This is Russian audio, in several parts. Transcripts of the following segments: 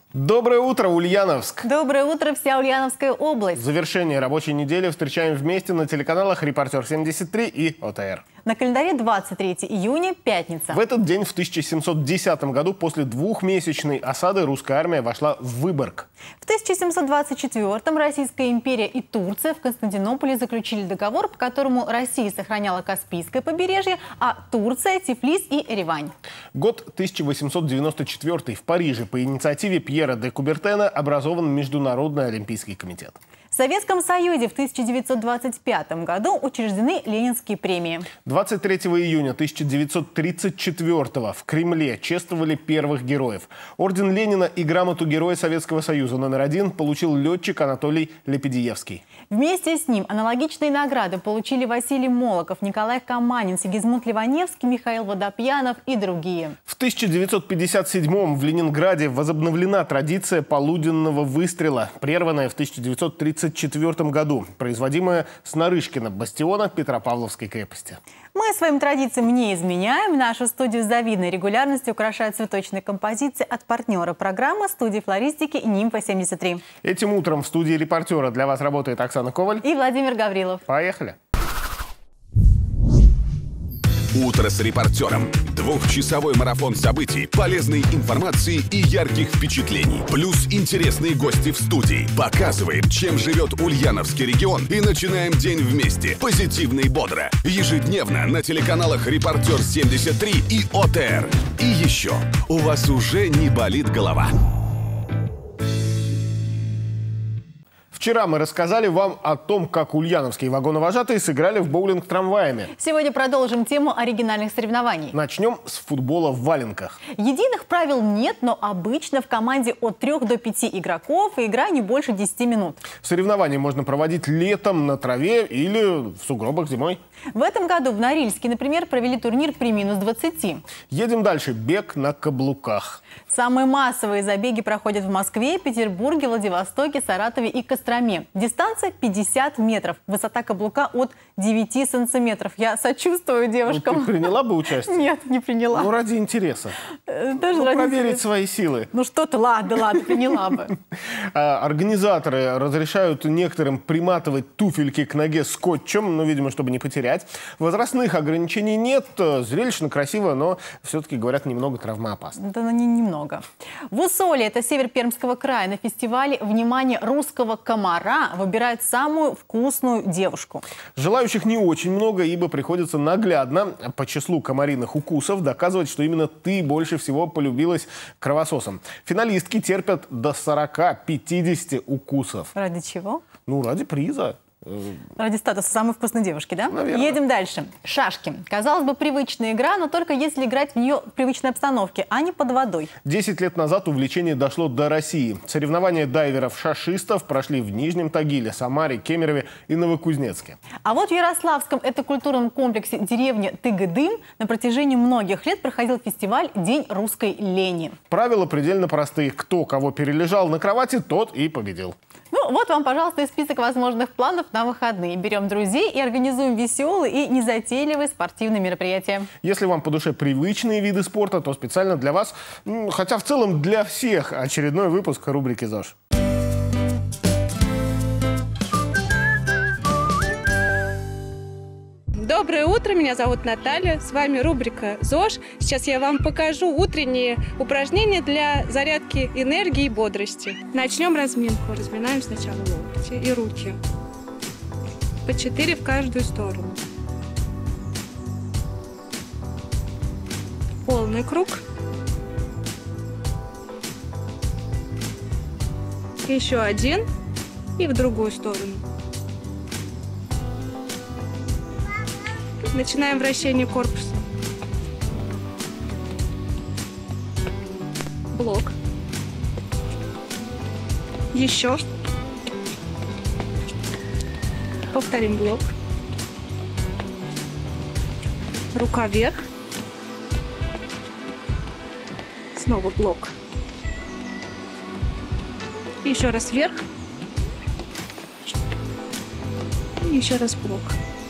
Доброе утро, Ульяновск! Доброе утро, вся Ульяновская область! В завершении рабочей недели встречаем вместе на телеканалах «Репортер 73» и ОТР. На календаре 23 июня, пятница. В этот день, в 1710 году, после двухмесячной осады, русская армия вошла в Выборг. В 1724-м Российская империя и Турция в Константинополе заключили договор, по которому Россия сохраняла Каспийское побережье, а Турция – Тифлис и Еревань. Год 1894. В Париже по инициативе Пьера де Кубертена образован Международный олимпийский комитет. В Советском Союзе в 1925 году учреждены Ленинские премии. 23 июня 1934 в Кремле чествовали первых героев. Орден Ленина и грамоту Героя Советского Союза №1 получил летчик Анатолий Лепедиевский. Вместе с ним аналогичные награды получили Василий Молоков, Николай Каманин, Сигизмунд Ливаневский, Михаил Водопьянов и другие. В 1957 в Ленинграде возобновлена традиция полуденного выстрела, прерванная в 1934 году, производимая с Нарышкина, бастиона Петропавловской крепости. Мы своим традициям не изменяем. Нашу студию с завидной регулярностью украшают цветочные композиции от партнера программы студии флористики «Нимфа-73». Этим утром в студии «Репортера» для вас работает Оксана Коваль и Владимир Гаврилов. Поехали! Утро с репортером. Двухчасовой марафон событий, полезной информации и ярких впечатлений. Плюс интересные гости в студии. Показываем, чем живет Ульяновский регион, и начинаем день вместе. Позитивно и бодро. Ежедневно на телеканалах «Репортер 73» и ОТР. И еще, у вас уже не болит голова. Вчера мы рассказали вам о том, как ульяновские вагоновожатые сыграли в боулинг трамваями. Сегодня продолжим тему оригинальных соревнований. Начнем с футбола в валенках. Единых правил нет, но обычно в команде от 3 до 5 игроков и игра не больше 10 минут. Соревнования можно проводить летом на траве или в сугробах зимой. В этом году в Норильске, например, провели турнир при -20. Едем дальше. Бег на каблуках. Самые массовые забеги проходят в Москве, Петербурге, Владивостоке, Саратове и Костроме. Дистанция 50 метров. Высота каблука от 9 сантиметров. Я сочувствую девушкам. Ну, ты приняла бы участие? Нет, не приняла. Ну, ради интереса. Даже ради проверить интереса. свои силы. Ну что ты, ладно, приняла бы. Организаторы разрешают некоторым приматывать туфельки к ноге скотчем, ну, видимо, чтобы не потерять. Возрастных ограничений нет. Зрелищно, красиво, но все-таки, говорят, немного травмоопасно. Да, немного. В Усолье, это север Пермского края, на фестивале «Внимание русского комара» выбирают самую вкусную девушку. Желающих не очень много, ибо приходится наглядно по числу комариных укусов доказывать, что именно ты больше всего полюбилась кровососам. Финалистки терпят до 40-50 укусов. Ради чего? Ну, ради приза. Ради статуса самой вкусной девушки, да? Наверное. Едем дальше. Шашки. Казалось бы, привычная игра, но только если играть в нее в привычной обстановке, а не под водой. 10 лет назад увлечение дошло до России. Соревнования дайверов-шашистов прошли в Нижнем Тагиле, Самаре, Кемерове и Новокузнецке. А вот в Ярославском этнокультурном комплексе деревни Тыгыдым на протяжении многих лет проходил фестиваль «День русской лени». Правила предельно простые. Кто кого перележал на кровати, тот и победил. Ну, вот вам, пожалуйста, и список возможных планов на выходные. Берем друзей и организуем веселые и незатейливые спортивные мероприятия. Если вам по душе привычные виды спорта, то специально для вас, хотя в целом для всех, очередной выпуск рубрики ЗОЖ. Доброе утро, меня зовут Наталья, с вами рубрика ЗОЖ. Сейчас я вам покажу утренние упражнения для зарядки энергии и бодрости. Начнем разминку. Разминаем сначала локти и руки. По 4 в каждую сторону. Полный круг. Еще один и в другую сторону. Начинаем вращение корпуса. Блок. Еще. Повторим блок. Рука вверх. Снова блок. Еще раз вверх. И еще раз блок.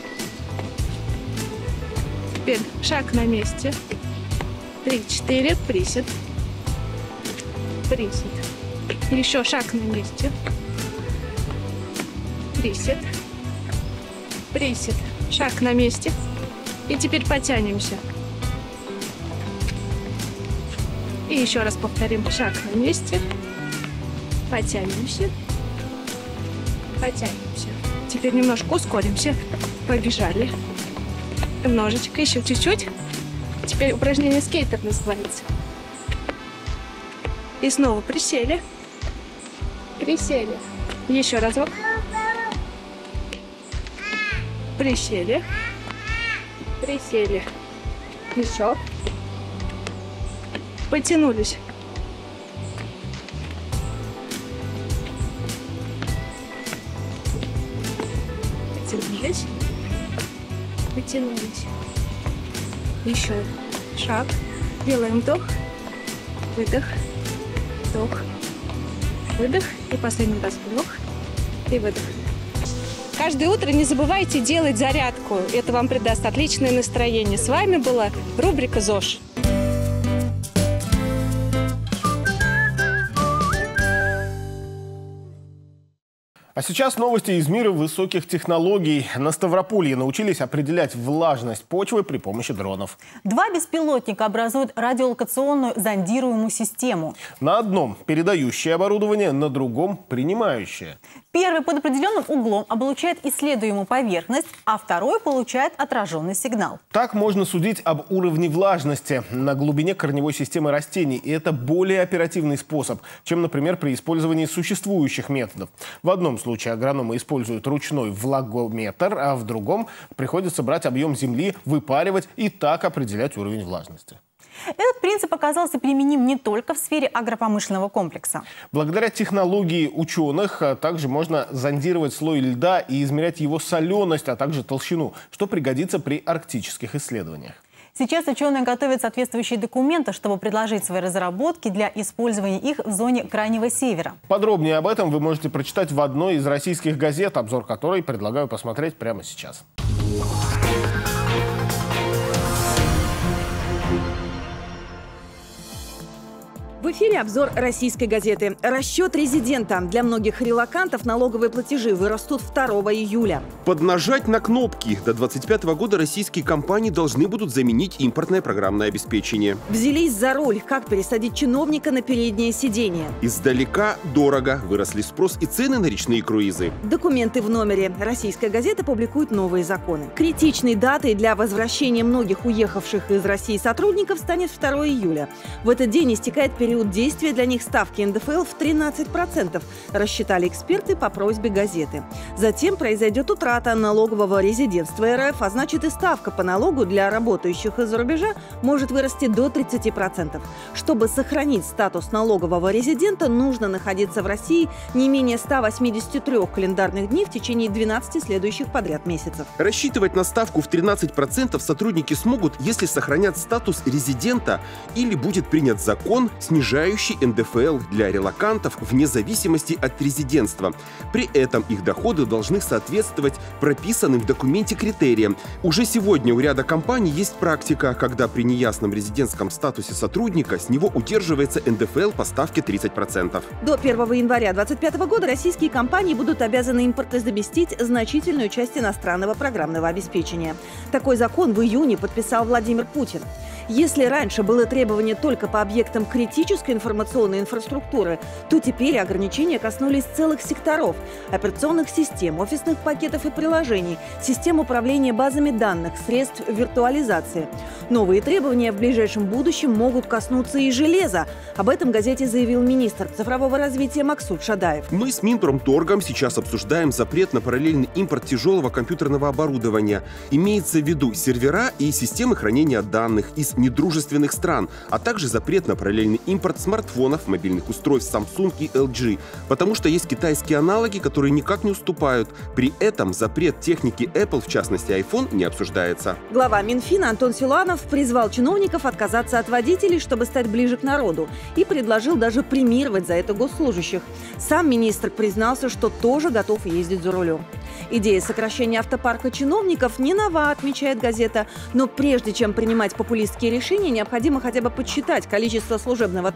Теперь шаг на месте. 3-4, присед. Присед. Еще шаг на месте. Присед. Присед. Шаг на месте. И теперь потянемся. И еще раз повторим. Шаг на месте. Потянемся. Потянемся. Теперь немножко ускоримся. Побежали. Немножечко, еще чуть-чуть. Теперь упражнение скейтер называется. И снова присели. Присели. Еще разок. Присели. Присели. Еще. Потянулись. Потянулись. Потянулись. Еще шаг. Делаем вдох. Выдох. Вдох. Выдох. И последний раз вдох. И выдох. Каждое утро не забывайте делать зарядку. Это вам придаст отличное настроение. С вами была рубрика ЗОЖ. А сейчас новости из мира высоких технологий. На Ставрополье научились определять влажность почвы при помощи дронов. 2 беспилотника образуют радиолокационную зондируемую систему. На одном передающее оборудование, на другом принимающее. Первый под определенным углом облучает исследуемую поверхность, а второй получает отраженный сигнал. Так можно судить об уровне влажности на глубине корневой системы растений. И это более оперативный способ, чем, например, при использовании существующих методов. В одном случае агрономы используют ручной влагометр, а в другом приходится брать объем земли, выпаривать и так определять уровень влажности. Этот принцип оказался применим не только в сфере агропромышленного комплекса. Благодаря технологии ученых также можно зондировать слой льда и измерять его соленость, а также толщину, что пригодится при арктических исследованиях. Сейчас ученые готовят соответствующие документы, чтобы предложить свои разработки для использования их в зоне Крайнего Севера. Подробнее об этом вы можете прочитать в одной из российских газет, обзор которой предлагаю посмотреть прямо сейчас. В эфире обзор российской газеты. Расчет резидента. Для многих релокантов налоговые платежи вырастут 2 июля. Поднажать на кнопки. До 2025 года российские компании должны будут заменить импортное программное обеспечение. Взялись за руль. Как пересадить чиновника на переднее сиденье. Издалека дорого. Выросли спрос и цены на речные круизы. Документы в номере. Российская газета публикует новые законы. Критичной датой для возвращения многих уехавших из России сотрудников станет 2 июля. В этот день истекает период действия для них ставки НДФЛ в 13%, рассчитали эксперты по просьбе газеты. Затем произойдет утрата налогового резидентства РФ, а значит и ставка по налогу для работающих из-за рубежа может вырасти до 30%. Чтобы сохранить статус налогового резидента, нужно находиться в России не менее 183 календарных дней в течение 12 следующих подряд месяцев. Рассчитывать на ставку в 13% сотрудники смогут, если сохранят статус резидента или будет принят закон, снижающий НДФЛ для релокантов вне зависимости от резидентства. При этом их доходы должны соответствовать прописанным в документе критериям. Уже сегодня у ряда компаний есть практика, когда при неясном резидентском статусе сотрудника с него удерживается НДФЛ по ставке 30%. До 1 января 2025 года российские компании будут обязаны импортозаместить значительную часть иностранного программного обеспечения. Такой закон в июне подписал Владимир Путин. Если раньше было требование только по объектам критической информационной инфраструктуры, то теперь ограничения коснулись целых секторов – операционных систем, офисных пакетов и приложений, систем управления базами данных, средств виртуализации. Новые требования в ближайшем будущем могут коснуться и железа. Об этом газете заявил министр цифрового развития Максут Шадаев. Мы с Минпромторгом сейчас обсуждаем запрет на параллельный импорт тяжелого компьютерного оборудования. Имеется в виду сервера и системы хранения данных из недружественных стран, а также запрет на параллельный импорт смартфонов, мобильных устройств Samsung и LG, потому что есть китайские аналоги, которые никак не уступают. При этом запрет техники Apple, в частности iPhone, не обсуждается. Глава Минфина Антон Силуанов призвал чиновников отказаться от водителей, чтобы стать ближе к народу, и предложил даже премировать за это госслужащих. Сам министр признался, что тоже готов ездить за рулем. Идея сокращения автопарка чиновников не нова, отмечает газета, но прежде чем принимать популистские решения, необходимо хотя бы подсчитать количество служебного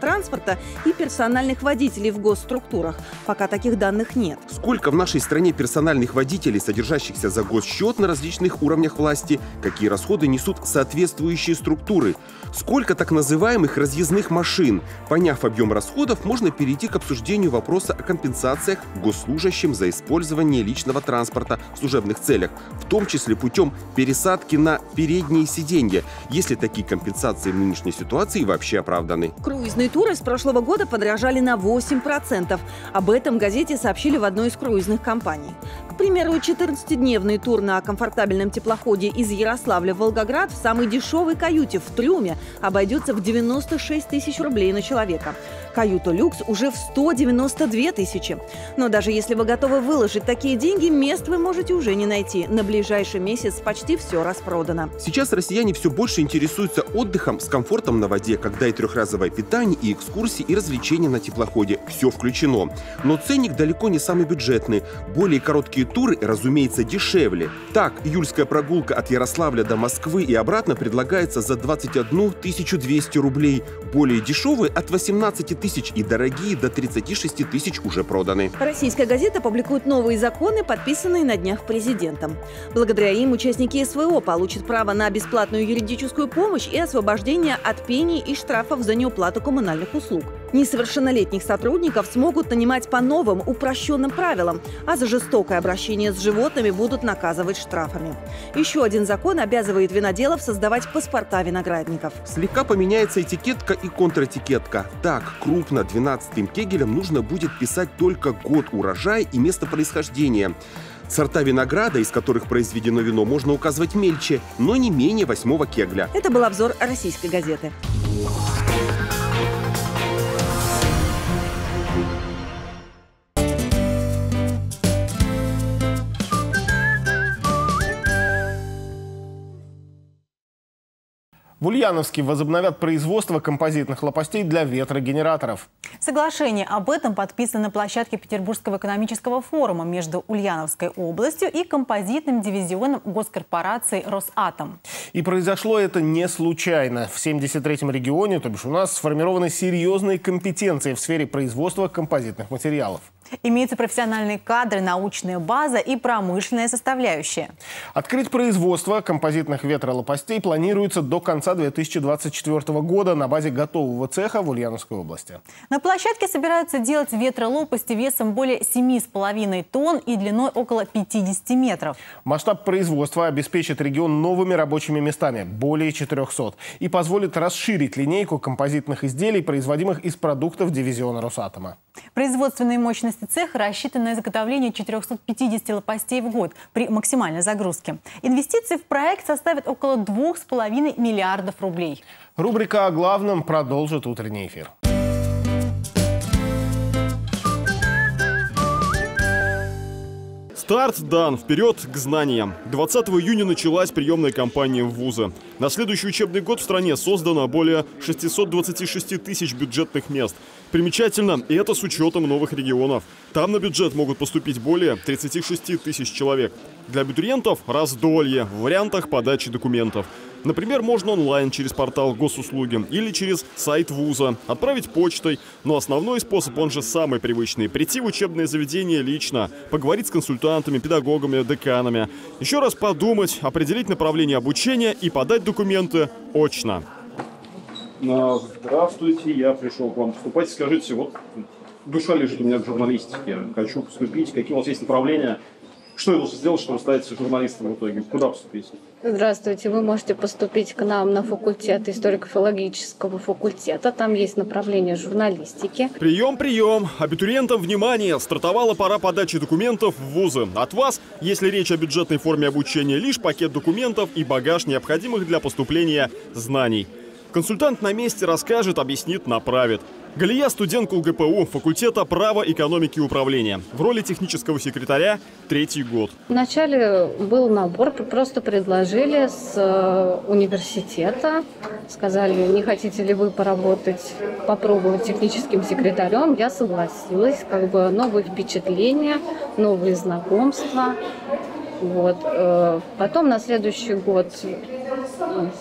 транспорта и персональных водителей в госструктурах. Пока таких данных нет. Сколько в нашей стране персональных водителей, содержащихся за госсчет на различных уровнях власти, какие расходы несут соответствующие структуры, сколько так называемых разъездных машин. Поняв объем расходов, можно перейти к обсуждению вопроса о компенсациях госслужащим за использование личного транспорта в служебных целях, в том числе путем пересадки на передние сиденья, если такие компенсации в нынешней ситуации вообще оправданы. Круизные туры с прошлого года подорожали на 8%. Об этом в газете сообщили в одной из круизных компаний. К примеру, 14-дневный тур на комфортабельном теплоходе из Ярославля в Волгоград в самой дешевой каюте в трюме обойдется в 96 тысяч рублей на человека. Каюта люкс уже в 192 тысячи. Но даже если вы готовы выложить такие деньги, мест вы можете уже не найти. На ближайший месяц почти все распродано. Сейчас россияне все больше интересуются отдыхом с комфортом на воде, когда и трехразовое питание, и экскурсии, и развлечения на теплоходе. Все включено. Но ценник далеко не самый бюджетный. Более короткие туры, разумеется, дешевле. Так, июльская прогулка от Ярославля до Москвы и обратно предлагается за 21 200 рублей. Более дешевые от 18 тысяч и дорогие до 36 тысяч уже проданы. Российская газета публикует новые законы, подписанные на днях президентом. Благодаря им участники СВО получат право на бесплатную юридическую помощь и освобождение от пений и штрафов за неуплату коммунальных услуг. Несовершеннолетних сотрудников смогут нанимать по новым упрощенным правилам, а за жестокое обращение с животными будут наказывать штрафами. Еще один закон обязывает виноделов создавать паспорта виноградников. Слегка поменяется этикетка и контратикетка. Так, крупно 12-м кегелем нужно будет писать только год урожая и место происхождения. Сорта винограда, из которых произведено вино, можно указывать мельче, но не менее 8-го кегля. Это был обзор российской газеты. В Ульяновске возобновят производство композитных лопастей для ветрогенераторов. Соглашение об этом подписано на площадке Петербургского экономического форума между Ульяновской областью и композитным дивизионом госкорпорации «Росатом». И произошло это не случайно. В 73-м регионе, то бишь у нас, сформированы серьезные компетенции в сфере производства композитных материалов. Имеются профессиональные кадры, научная база и промышленная составляющая. Открыть производство композитных ветролопастей планируется до конца 2024 года на базе готового цеха в Ульяновской области. На площадке собираются делать ветролопасти весом более 7,5 тонн и длиной около 50 метров. Масштаб производства обеспечит регион новыми рабочими местами, более 400, и позволит расширить линейку композитных изделий, производимых из продуктов дивизиона Росатома. Производственные мощности цеха рассчитаны на изготовление 450 лопастей в год при максимальной загрузке. Инвестиции в проект составят около 2,5 миллиардов рублей. Рубрика о главном продолжит утренний эфир. Старт дан. Вперед к знаниям. 20 июня началась приемная кампания в вузы. На следующий учебный год в стране создано более 626 тысяч бюджетных мест. Примечательно, и это с учетом новых регионов. Там на бюджет могут поступить более 36 тысяч человек. Для абитуриентов раздолье в вариантах подачи документов. Например, можно онлайн через портал госуслуги или через сайт вуза, отправить почтой. Но основной способ, он же самый привычный – прийти в учебное заведение лично, поговорить с консультантами, педагогами, деканами. Еще раз подумать, определить направление обучения и подать документы очно. Здравствуйте, я пришел к вам поступать. Скажите, вот душа лежит у меня к журналистике. Хочу поступить. Какие у вас есть направления? Что я должен сделать, чтобы стать журналистом в итоге? Куда поступить? Здравствуйте. Вы можете поступить к нам на факультет историко-филологического факультета. Там есть направление журналистики. Прием, прием. Абитуриентам внимание. Стартовала пора подачи документов в вузы. От вас, если речь о бюджетной форме обучения, лишь пакет документов и багаж необходимых для поступления знаний. Консультант на месте расскажет, объяснит, направит. Галия – студентка УГПУ, факультета права, экономики и управления. В роли технического секретаря 3-й год. Вначале был набор, просто предложили с университета. Сказали, не хотите ли вы поработать, попробовать техническим секретарем. Я согласилась. Новые впечатления, новые знакомства. Вот. Потом на следующий год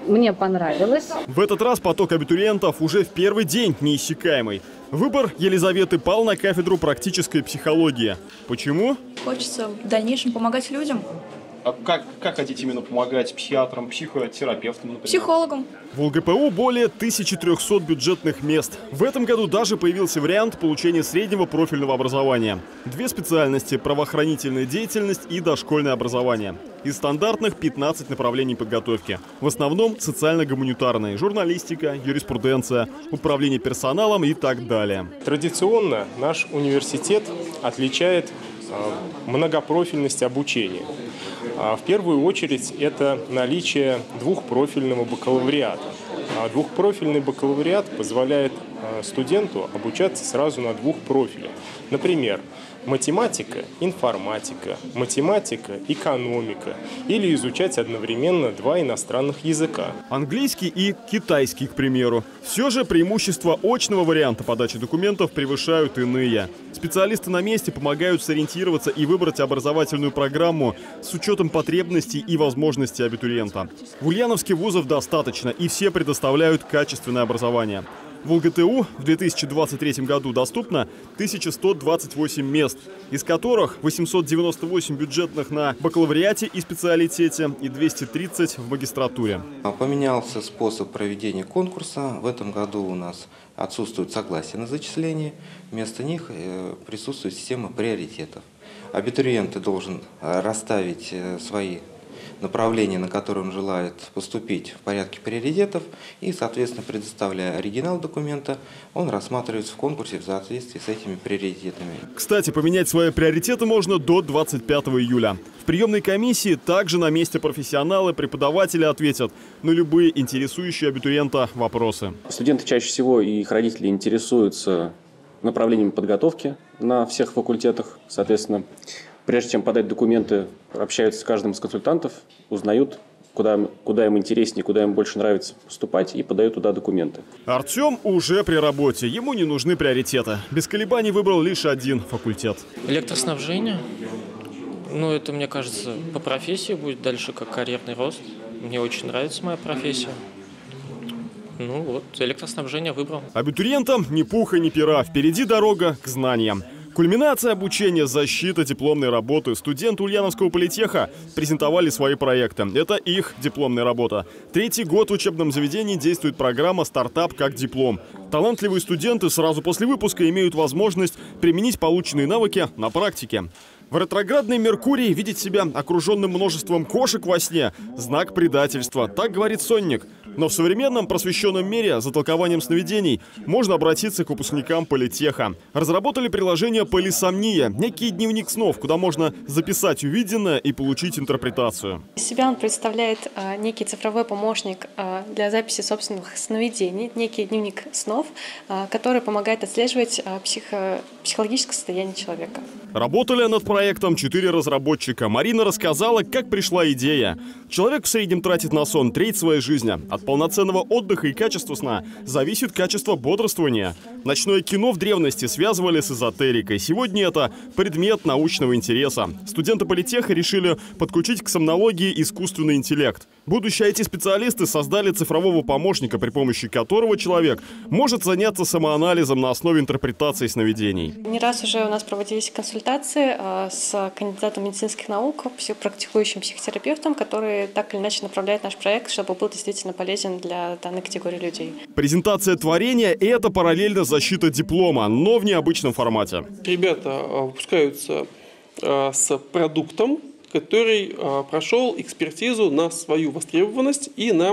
Мне понравилось. В этот раз поток абитуриентов уже в первый день неиссякаемый. Выбор Елизаветы пал на кафедру практической психологии. Почему? Хочется в дальнейшем помогать людям. А как хотите именно помогать психиатрам, психотерапевтам, например? Психологам. В ЛГПУ более 1300 бюджетных мест. В этом году даже появился вариант получения среднего профильного образования. 2 специальности – правоохранительная деятельность и дошкольное образование. Из стандартных 15 направлений подготовки. В основном социально-гуманитарные, журналистика, юриспруденция, управление персоналом и так далее. Традиционно наш университет отличает многопрофильность обучения. В первую очередь это наличие двухпрофильного бакалавриата. Двухпрофильный бакалавриат позволяет студенту обучаться сразу на 2 профилях. Например, математика, информатика, математика, экономика. Или изучать одновременно 2 иностранных языка. Английский и китайский, к примеру. Все же преимущества очного варианта подачи документов превышают иные. Специалисты на месте помогают сориентироваться и выбрать образовательную программу с учетом потребностей и возможностей абитуриента. В Ульяновске вузов достаточно, и все предоставляют качественное образование. В ЛГТУ в 2023 году доступно 1128 мест, из которых 898 бюджетных на бакалавриате и специалитете и 230 в магистратуре. Поменялся способ проведения конкурса. В этом году у нас отсутствует согласие на зачисление. Вместо них присутствует система приоритетов. Абитуриент должен расставить свои направление, на которое он желает поступить, в порядке приоритетов, и, соответственно, предоставляя оригинал документа, он рассматривается в конкурсе в соответствии с этими приоритетами. Кстати, поменять свои приоритеты можно до 25 июля. В приемной комиссии также на месте профессионалы, преподаватели ответят на любые интересующие абитуриента вопросы. Студенты чаще всего и их родители интересуются направлением подготовки на всех факультетах, соответственно. Прежде чем подать документы, общаются с каждым из консультантов, узнают, куда им интереснее, куда им больше нравится поступать, и подают туда документы. Артем уже при работе, ему не нужны приоритеты. Без колебаний выбрал лишь один факультет. Электроснабжение. Ну, это, мне кажется, по профессии будет дальше как карьерный рост. Мне очень нравится моя профессия. Ну вот, электроснабжение выбрал. Абитуриентам ни пуха, ни пера. Впереди дорога к знаниям. Кульминация обучения, защита дипломной работы. Студенты Ульяновского политеха презентовали свои проекты. Это их дипломная работа. 3-й год в учебном заведении действует программа «Стартап как диплом». Талантливые студенты сразу после выпуска имеют возможность применить полученные навыки на практике. В ретроградной Меркурии видеть себя окруженным множеством кошек во сне – знак предательства, так говорит сонник. Но в современном просвещенном мире за толкованием сновидений можно обратиться к выпускникам политеха. Разработали приложение «Полисомния» – некий дневник снов, куда можно записать увиденное и получить интерпретацию. Из себя он представляет некий цифровой помощник для записи собственных сновидений, некий дневник снов, который помогает отслеживать психологическое состояние человека. Работали над проектом 4 разработчика. Марина рассказала, как пришла идея. Человек в среднем тратит на сон треть своей жизни. От полноценного отдыха и качества сна зависит качество бодрствования. Ночное кино в древности связывали с эзотерикой. Сегодня это предмет научного интереса. Студенты политеха решили подключить к сомнологии искусственный интеллект. Будущие IT-специалисты создали цифрового помощника, при помощи которого человек может заняться самоанализом на основе интерпретации сновидений. Не раз уже у нас проводились консультации с кандидатом медицинских наук, практикующим психотерапевтом, который так или иначе направляет наш проект, чтобы был действительно полезен для данной категории людей. Презентация творения – это параллельно защита диплома, но в необычном формате. Ребята выпускаются с продуктом, который прошел экспертизу на свою востребованность и на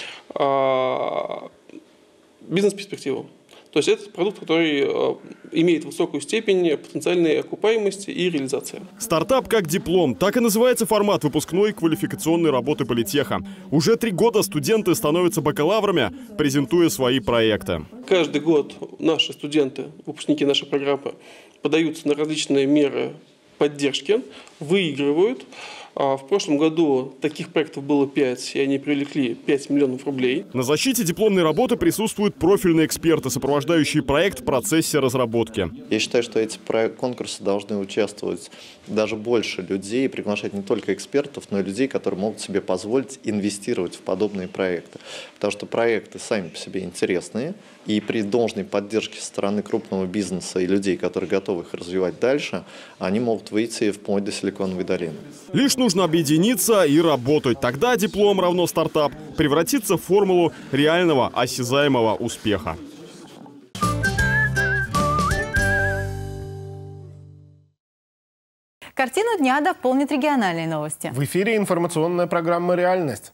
бизнес-перспективу. То есть это продукт, который имеет высокую степень потенциальной окупаемости и реализации. Стартап как диплом. Так и называется формат выпускной квалификационной работы политеха. Уже 3 года студенты становятся бакалаврами, презентуя свои проекты. Каждый год наши студенты, выпускники нашей программы, подаются на различные меры поддержки, выигрывают В прошлом году таких проектов было 5, и они привлекли 5 миллионов рублей. На защите дипломной работы присутствуют профильные эксперты, сопровождающие проект в процессе разработки. Я считаю, что эти конкурсы должны участвовать даже больше людей, и приглашать не только экспертов, но и людей, которые могут себе позволить инвестировать в подобные проекты. Потому что проекты сами по себе интересные, и при должной поддержке со стороны крупного бизнеса и людей, которые готовы их развивать дальше, они могут выйти вплоть до Силиконовой долины. Лишь нужно объединиться и работать. Тогда диплом равно стартап превратится в формулу реального осязаемого успеха. Картину дня дополнит региональные новости. В эфире информационная программа «Реальность».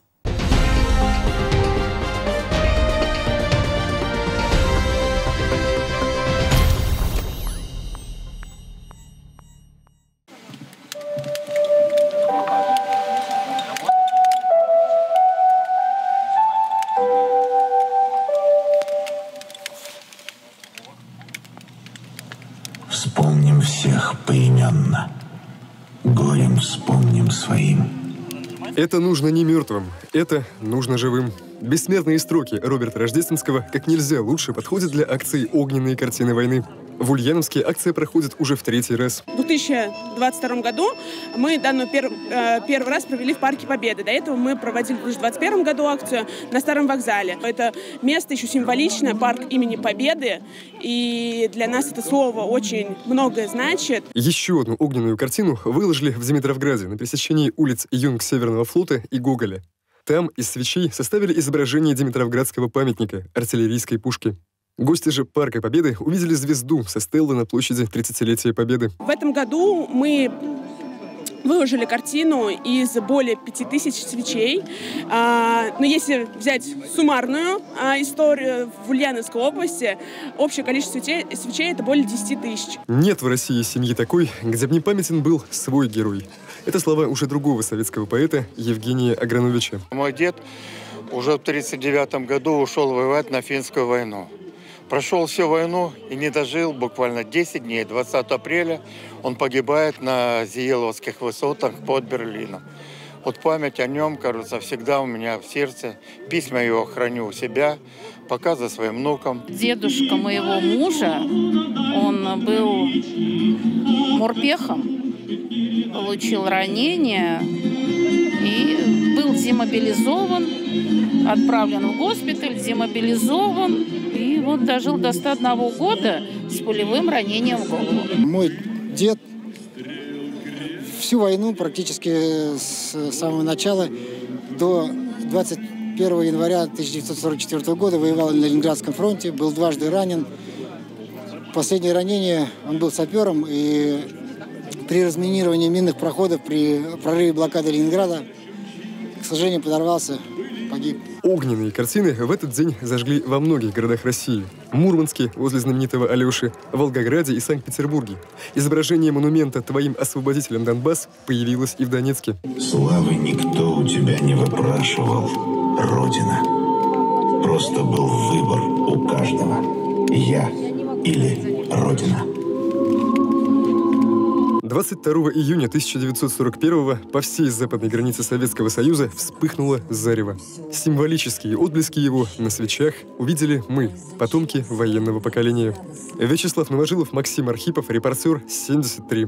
Вспомним всех поименно, горем вспомним своим. Это нужно не мертвым, это нужно живым. Бессмертные строки Роберта Рождественского как нельзя лучше подходят для акции «Огненные картины войны». В Ульяновске акция проходит уже в 3-й раз. В 2022 году мы данную первый раз провели в Парке Победы. До этого мы проводили в 2021 году акцию на Старом вокзале. Это место еще символичное, парк имени Победы. И для нас это слово очень многое значит. Еще одну огненную картину выложили в Димитровграде на пересечении улиц Юнг-Северного флота и Гоголя. Там из свечей составили изображение Димитровградского памятника артиллерийской пушки. Гости же Парка Победы увидели звезду со стеллы на площади 30-летия Победы. В этом году мы выложили картину из более 5000 свечей. Но если взять суммарную историю в Ульяновской области, общее количество свечей это более 10 тысяч. Нет в России семьи такой, где бы не памятен был свой герой. Это слова уже другого советского поэта Евгения Аграновича. Мой дед уже в 1939 году ушел воевать на Финскую войну. Прошел всю войну и не дожил буквально 10 дней. 20 апреля он погибает на Зиеловских высотах под Берлином. Вот память о нем, кажется, всегда у меня в сердце. Письма его храню у себя, показываю своим внукам. Дедушка моего мужа, он был морпехом, получил ранение и был демобилизован, отправлен в госпиталь, демобилизован. И вот дожил до 101 года с пулевым ранением в голову. Мой дед всю войну, практически с самого начала, до 21 января 1944 года воевал на Ленинградском фронте, был дважды ранен. Последнее ранение, он был сапером, и при разминировании минных проходов, при прорыве блокады Ленинграда, к сожалению, подорвался, погиб. Огненные картины в этот день зажгли во многих городах России. В Мурманске, возле знаменитого Алеши, в Волгограде и Санкт-Петербурге. Изображение монумента «Твоим освободителям Донбасс» появилось и в Донецке. Славы никто у тебя не выпрашивал, Родина. Просто был выбор у каждого. Я или Родина. 22 июня 1941 по всей западной границе Советского Союза вспыхнуло зарево. Символические отблески его на свечах увидели мы, потомки военного поколения. Вячеслав Новожилов, Максим Архипов, репортер 73.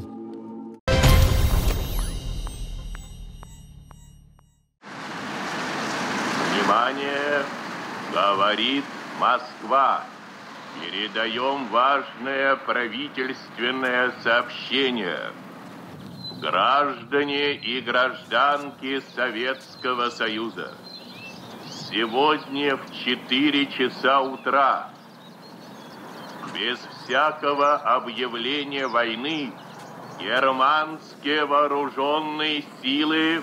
Внимание! Говорит Москва. Передаем важное правительственное сообщение. Граждане и гражданки Советского Союза, сегодня в 4 часа утра, без всякого объявления войны, германские вооруженные силы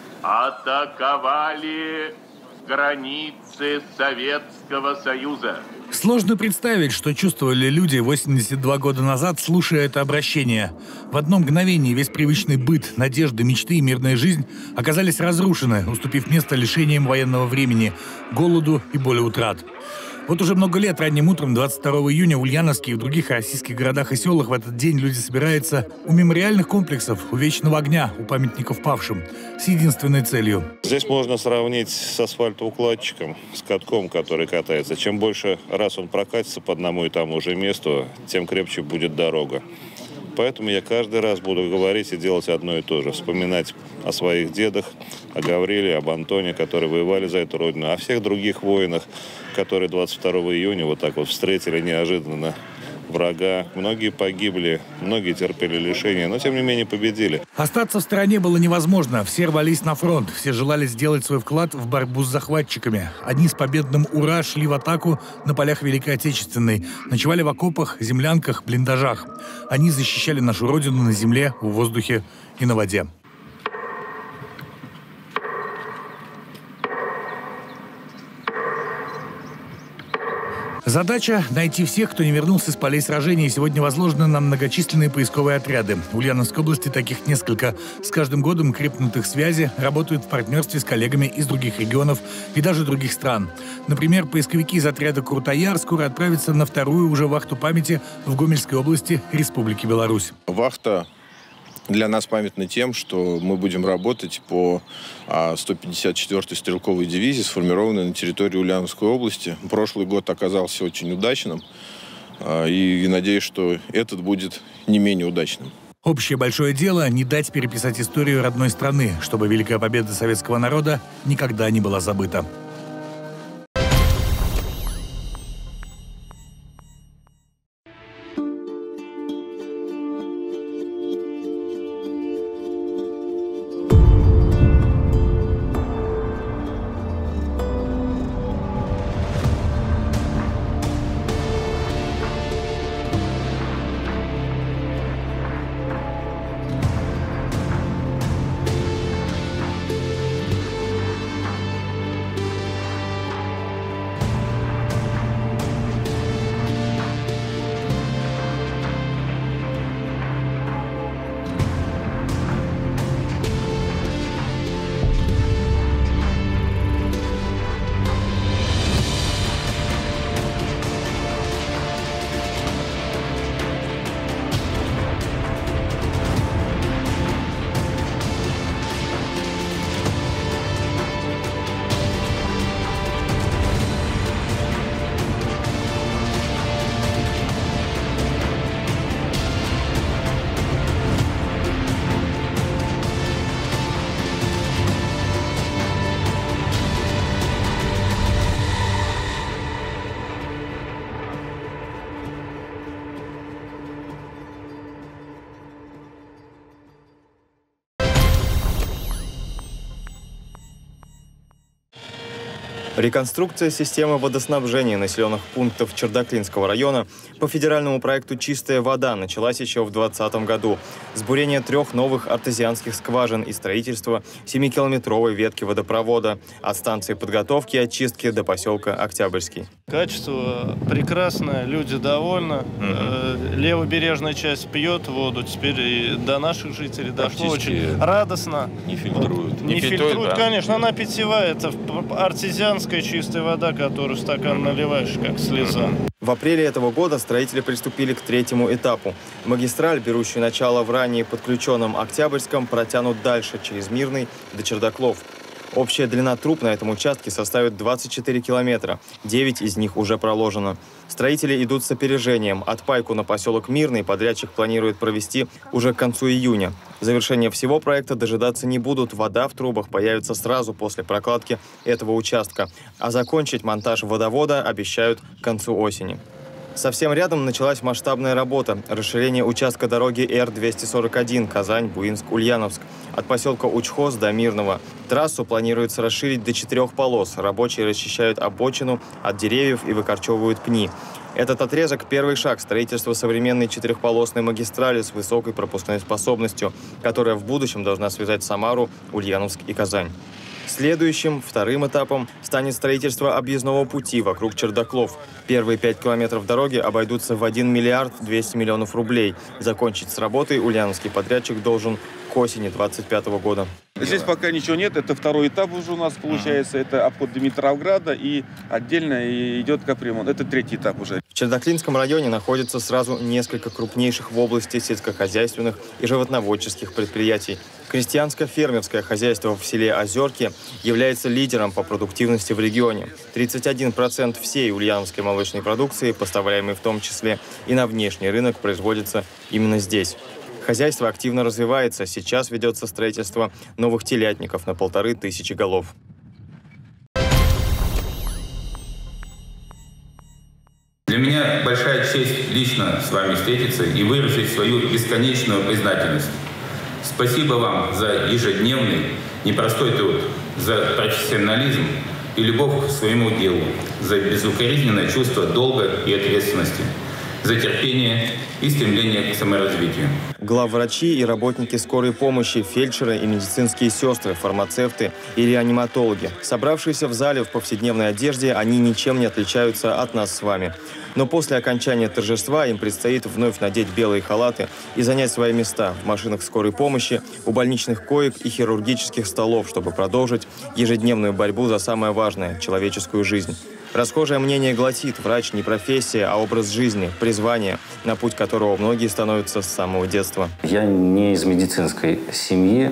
атаковали границы Советского Союза. Сложно представить, что чувствовали люди 82 года назад, слушая это обращение. В одно мгновение весь привычный быт, надежды, мечты и мирная жизнь оказались разрушены, уступив место лишениям военного времени, голоду и боли утрат. Вот уже много лет ранним утром 22 июня в Ульяновске и в других российских городах и селах в этот день люди собираются у мемориальных комплексов, у Вечного огня, у памятников павшим, с единственной целью. Здесь можно сравнить с асфальтоукладчиком, с катком, который катается. Чем больше раз он прокатится по одному и тому же месту, тем крепче будет дорога. Поэтому я каждый раз буду говорить и делать одно и то же. Вспоминать о своих дедах, о Гавриле, об Антоне, которые воевали за эту родину, о всех других воинах, которые 22 июня вот так вот встретили неожиданно врага. Многие погибли, многие терпели лишения, но тем не менее победили. Остаться в стороне было невозможно. Все рвались на фронт, все желали сделать свой вклад в борьбу с захватчиками. Одни с победным «Ура» шли в атаку на полях Великой Отечественной. Ночевали в окопах, землянках, блиндажах. Они защищали нашу родину на земле, в воздухе и на воде. Задача – найти всех, кто не вернулся с полей сражений. Сегодня возложены на многочисленные поисковые отряды. В Ульяновской области таких несколько. С каждым годом крепнут их связи, работают в партнерстве с коллегами из других регионов и даже других стран. Например, поисковики из отряда «Крутояр» скоро отправятся на вторую уже вахту памяти в Гомельской области Республики Беларусь. Вахта для нас памятна тем, что мы будем работать по 154-й стрелковой дивизии, сформированной на территории Ульяновской области. Прошлый год оказался очень удачным, и надеюсь, что этот будет не менее удачным. Общее большое дело – не дать переписать историю родной страны, чтобы великая победа советского народа никогда не была забыта. Реконструкция системы водоснабжения населенных пунктов Чердаклинского района по федеральному проекту «Чистая вода» началась еще в 2020 году. С бурения 3 новых артезианских скважин и строительства 7-километровой ветки водопровода от станции подготовки и очистки до поселка Октябрьский. Качество прекрасное, люди довольны. Левобережная часть пьет воду, теперь и до наших жителей дошло очень радостно. Не фильтруют. Не фильтруют, да. Конечно, она питьевая, это артезианская чистая вода, которую в стакан наливаешь, как слеза. В апреле этого года строители приступили к 3-му этапу. Магистраль, берущую начало в ранее подключенном Октябрьском, протянут дальше, через Мирный до Чердаклов. Общая длина труб на этом участке составит 24 километра. 9 из них уже проложено. Строители идут с опережением. Отпайку на поселок Мирный подрядчик планирует провести уже к концу июня. Завершения всего проекта дожидаться не будут. Вода в трубах появится сразу после прокладки этого участка. А закончить монтаж водовода обещают к концу осени. Совсем рядом началась масштабная работа – расширение участка дороги Р-241 Казань-Буинск-Ульяновск от поселка Учхоз до Мирного. Трассу планируется расширить до 4 полос. Рабочие расчищают обочину от деревьев и выкорчевывают пни. Этот отрезок – первый шаг строительства современной 4-полосной магистрали с высокой пропускной способностью, которая в будущем должна связать Самару, Ульяновск и Казань. Следующим, вторым этапом станет строительство объездного пути вокруг Чердаклов. Первые 5 километров дороги обойдутся в 1 миллиард 200 миллионов рублей. Закончить с работой ульяновский подрядчик должен к к осени 2025 года. Здесь пока ничего нет. Это второй этап уже у нас получается. Это обход Димитровграда и отдельно идет капремонт. Это третий этап уже. В Чердаклинском районе находится сразу несколько крупнейших в области сельскохозяйственных и животноводческих предприятий. Крестьянско-фермерское хозяйство в селе Озерки является лидером по продуктивности в регионе. 31% всей ульяновской молочной продукции, поставляемой в том числе и на внешний рынок, производится именно здесь. Хозяйство активно развивается. Сейчас ведется строительство новых телятников на 1500 голов. Для меня большая честь лично с вами встретиться и выразить свою бесконечную признательность. Спасибо вам за ежедневный, непростой труд, за профессионализм и любовь к своему делу, за безукоризненное чувство долга и ответственности, за терпение и стремление к саморазвитию. Главврачи и работники скорой помощи, фельдшеры и медицинские сестры, фармацевты и реаниматологи. Собравшиеся в зале в повседневной одежде, они ничем не отличаются от нас с вами. Но после окончания торжества им предстоит вновь надеть белые халаты и занять свои места в машинах скорой помощи, у больничных коек и хирургических столов, чтобы продолжить ежедневную борьбу за самое важное – человеческую жизнь. Расхожее мнение гласит: врач не профессия, а образ жизни, призвание, на путь которого многие становятся с самого детства. Я не из медицинской семьи,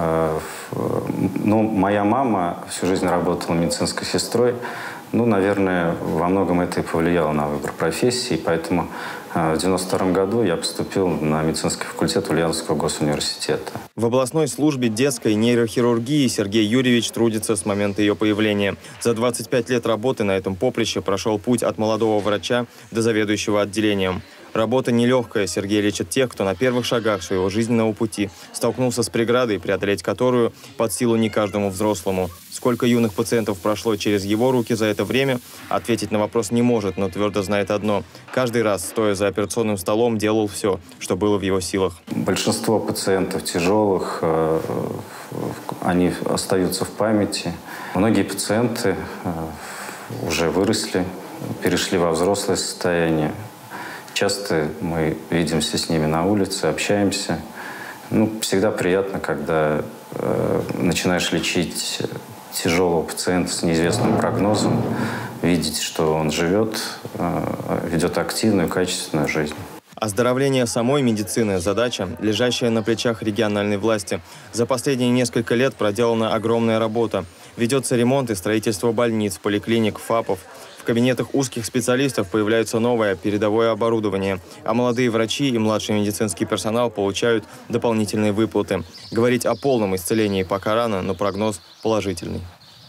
но моя мама всю жизнь работала медицинской сестрой. Наверное, во многом это и повлияло на выбор профессии, поэтому в 1992 году я поступил на медицинский факультет Ульяновского госуниверситета. В областной службе детской нейрохирургии Сергей Юрьевич трудится с момента ее появления. За 25 лет работы на этом поприще прошел путь от молодого врача до заведующего отделением. Работа нелегкая. Сергей лечит тех, кто на первых шагах своего жизненного пути столкнулся с преградой, преодолеть которую под силу не каждому взрослому. Сколько юных пациентов прошло через его руки за это время, ответить на вопрос не может, но твердо знает одно. Каждый раз, стоя за операционным столом, делал все, что было в его силах. Большинство пациентов тяжелых, они остаются в памяти. Многие пациенты уже выросли, перешли во взрослое состояние. Часто мы видимся с ними на улице, общаемся. Всегда приятно, когда начинаешь лечить тяжелого пациента с неизвестным прогнозом, видеть, что он живет, ведет активную, качественную жизнь. Оздоровление самой медицины – задача, лежащая на плечах региональной власти. За последние несколько лет проделана огромная работа. Ведется ремонт и строительство больниц, поликлиник, ФАПов. В кабинетах узких специалистов появляется новое передовое оборудование, а молодые врачи и младший медицинский персонал получают дополнительные выплаты. Говорить о полном исцелении пока рано, но прогноз положительный.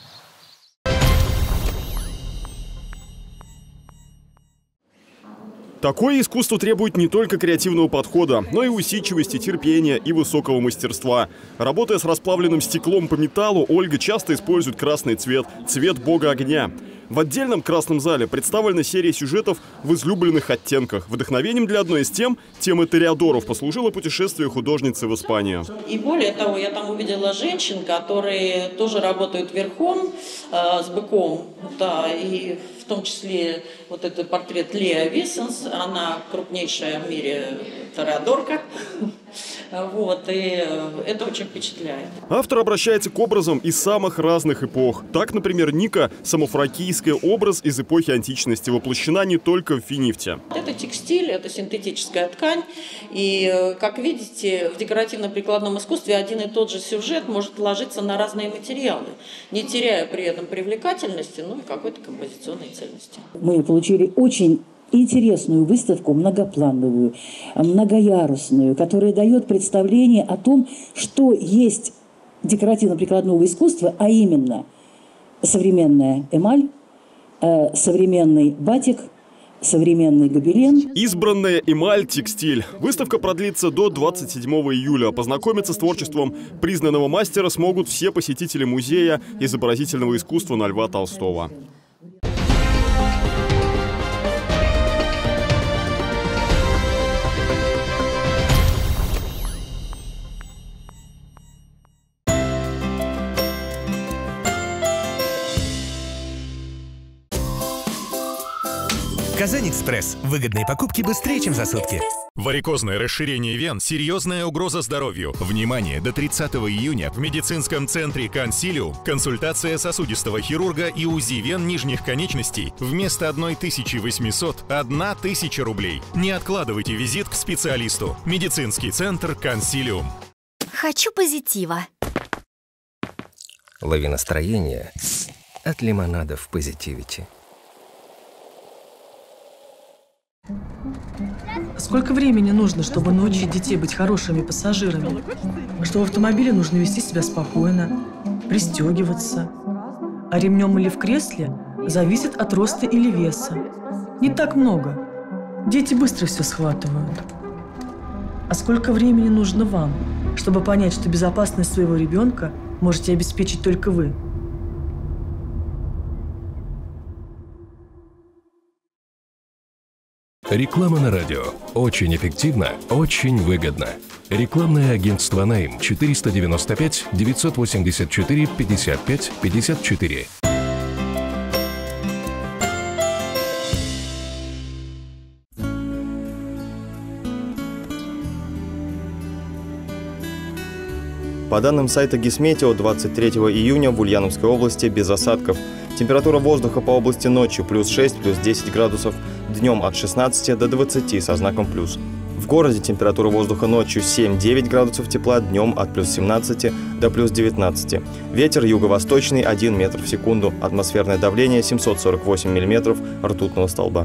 Такое искусство требует не только креативного подхода, но и усидчивости, терпения и высокого мастерства. Работая с расплавленным стеклом по металлу, Ольга часто использует красный цвет – цвет бога огня. В отдельном красном зале представлена серия сюжетов в излюбленных оттенках. Вдохновением для одной из темы Тореадоров, послужило путешествие художницы в Испанию. И более того, я там увидела женщин, которые тоже работают верхом с быком. Да, и в том числе вот этот портрет Леа Виссенс, она крупнейшая в мире тореадорка. Вот, и это очень впечатляет. Автор обращается к образам из самых разных эпох. Так, например, Ника – самофракийский образ из эпохи античности, воплощена не только в финифте. Это текстиль, это синтетическая ткань. И, как видите, в декоративно-прикладном искусстве один и тот же сюжет может ложиться на разные материалы, не теряя при этом привлекательности, ну и какой-то композиционной ценности. Мы получили очень интересную выставку, многоплановую, многоярусную, которая дает представление о том, что есть декоративно-прикладного искусства, а именно современная эмаль, современный батик, современный гобелен. Избранная эмаль, текстиль. Выставка продлится до 27 июля. Познакомиться с творчеством признанного мастера смогут все посетители музея изобразительного искусства на Льва Толстого. Казань-Экспресс. Выгодные покупки быстрее, чем за сутки. Варикозное расширение вен – серьезная угроза здоровью. Внимание! До 30 июня в медицинском центре «Консилиум» консультация сосудистого хирурга и УЗИ вен нижних конечностей вместо 1800 – 1000 рублей. Не откладывайте визит к специалисту. Медицинский центр «Консилиум». Хочу позитива. Лови настроение от лимонада в позитивити. Сколько времени нужно, чтобы научить детей быть хорошими пассажирами? Что в автомобиле нужно вести себя спокойно, пристегиваться. А ремнем или в кресле зависит от роста или веса. Не так много. Дети быстро все схватывают. А сколько времени нужно вам, чтобы понять, что безопасность своего ребенка можете обеспечить только вы? Реклама на радио. Очень эффективно, очень выгодно. Рекламное агентство «Найм» 495 984 55 54. По данным сайта Гисметео, 23 июня в Ульяновской области без осадков. Температура воздуха по области ночью плюс 6, плюс 10 градусов, днем от 16 до 20 со знаком плюс. В городе температура воздуха ночью 7-9 градусов тепла, днем от плюс 17 до плюс 19. Ветер юго-восточный 1 метр в секунду, атмосферное давление 748 миллиметров ртутного столба.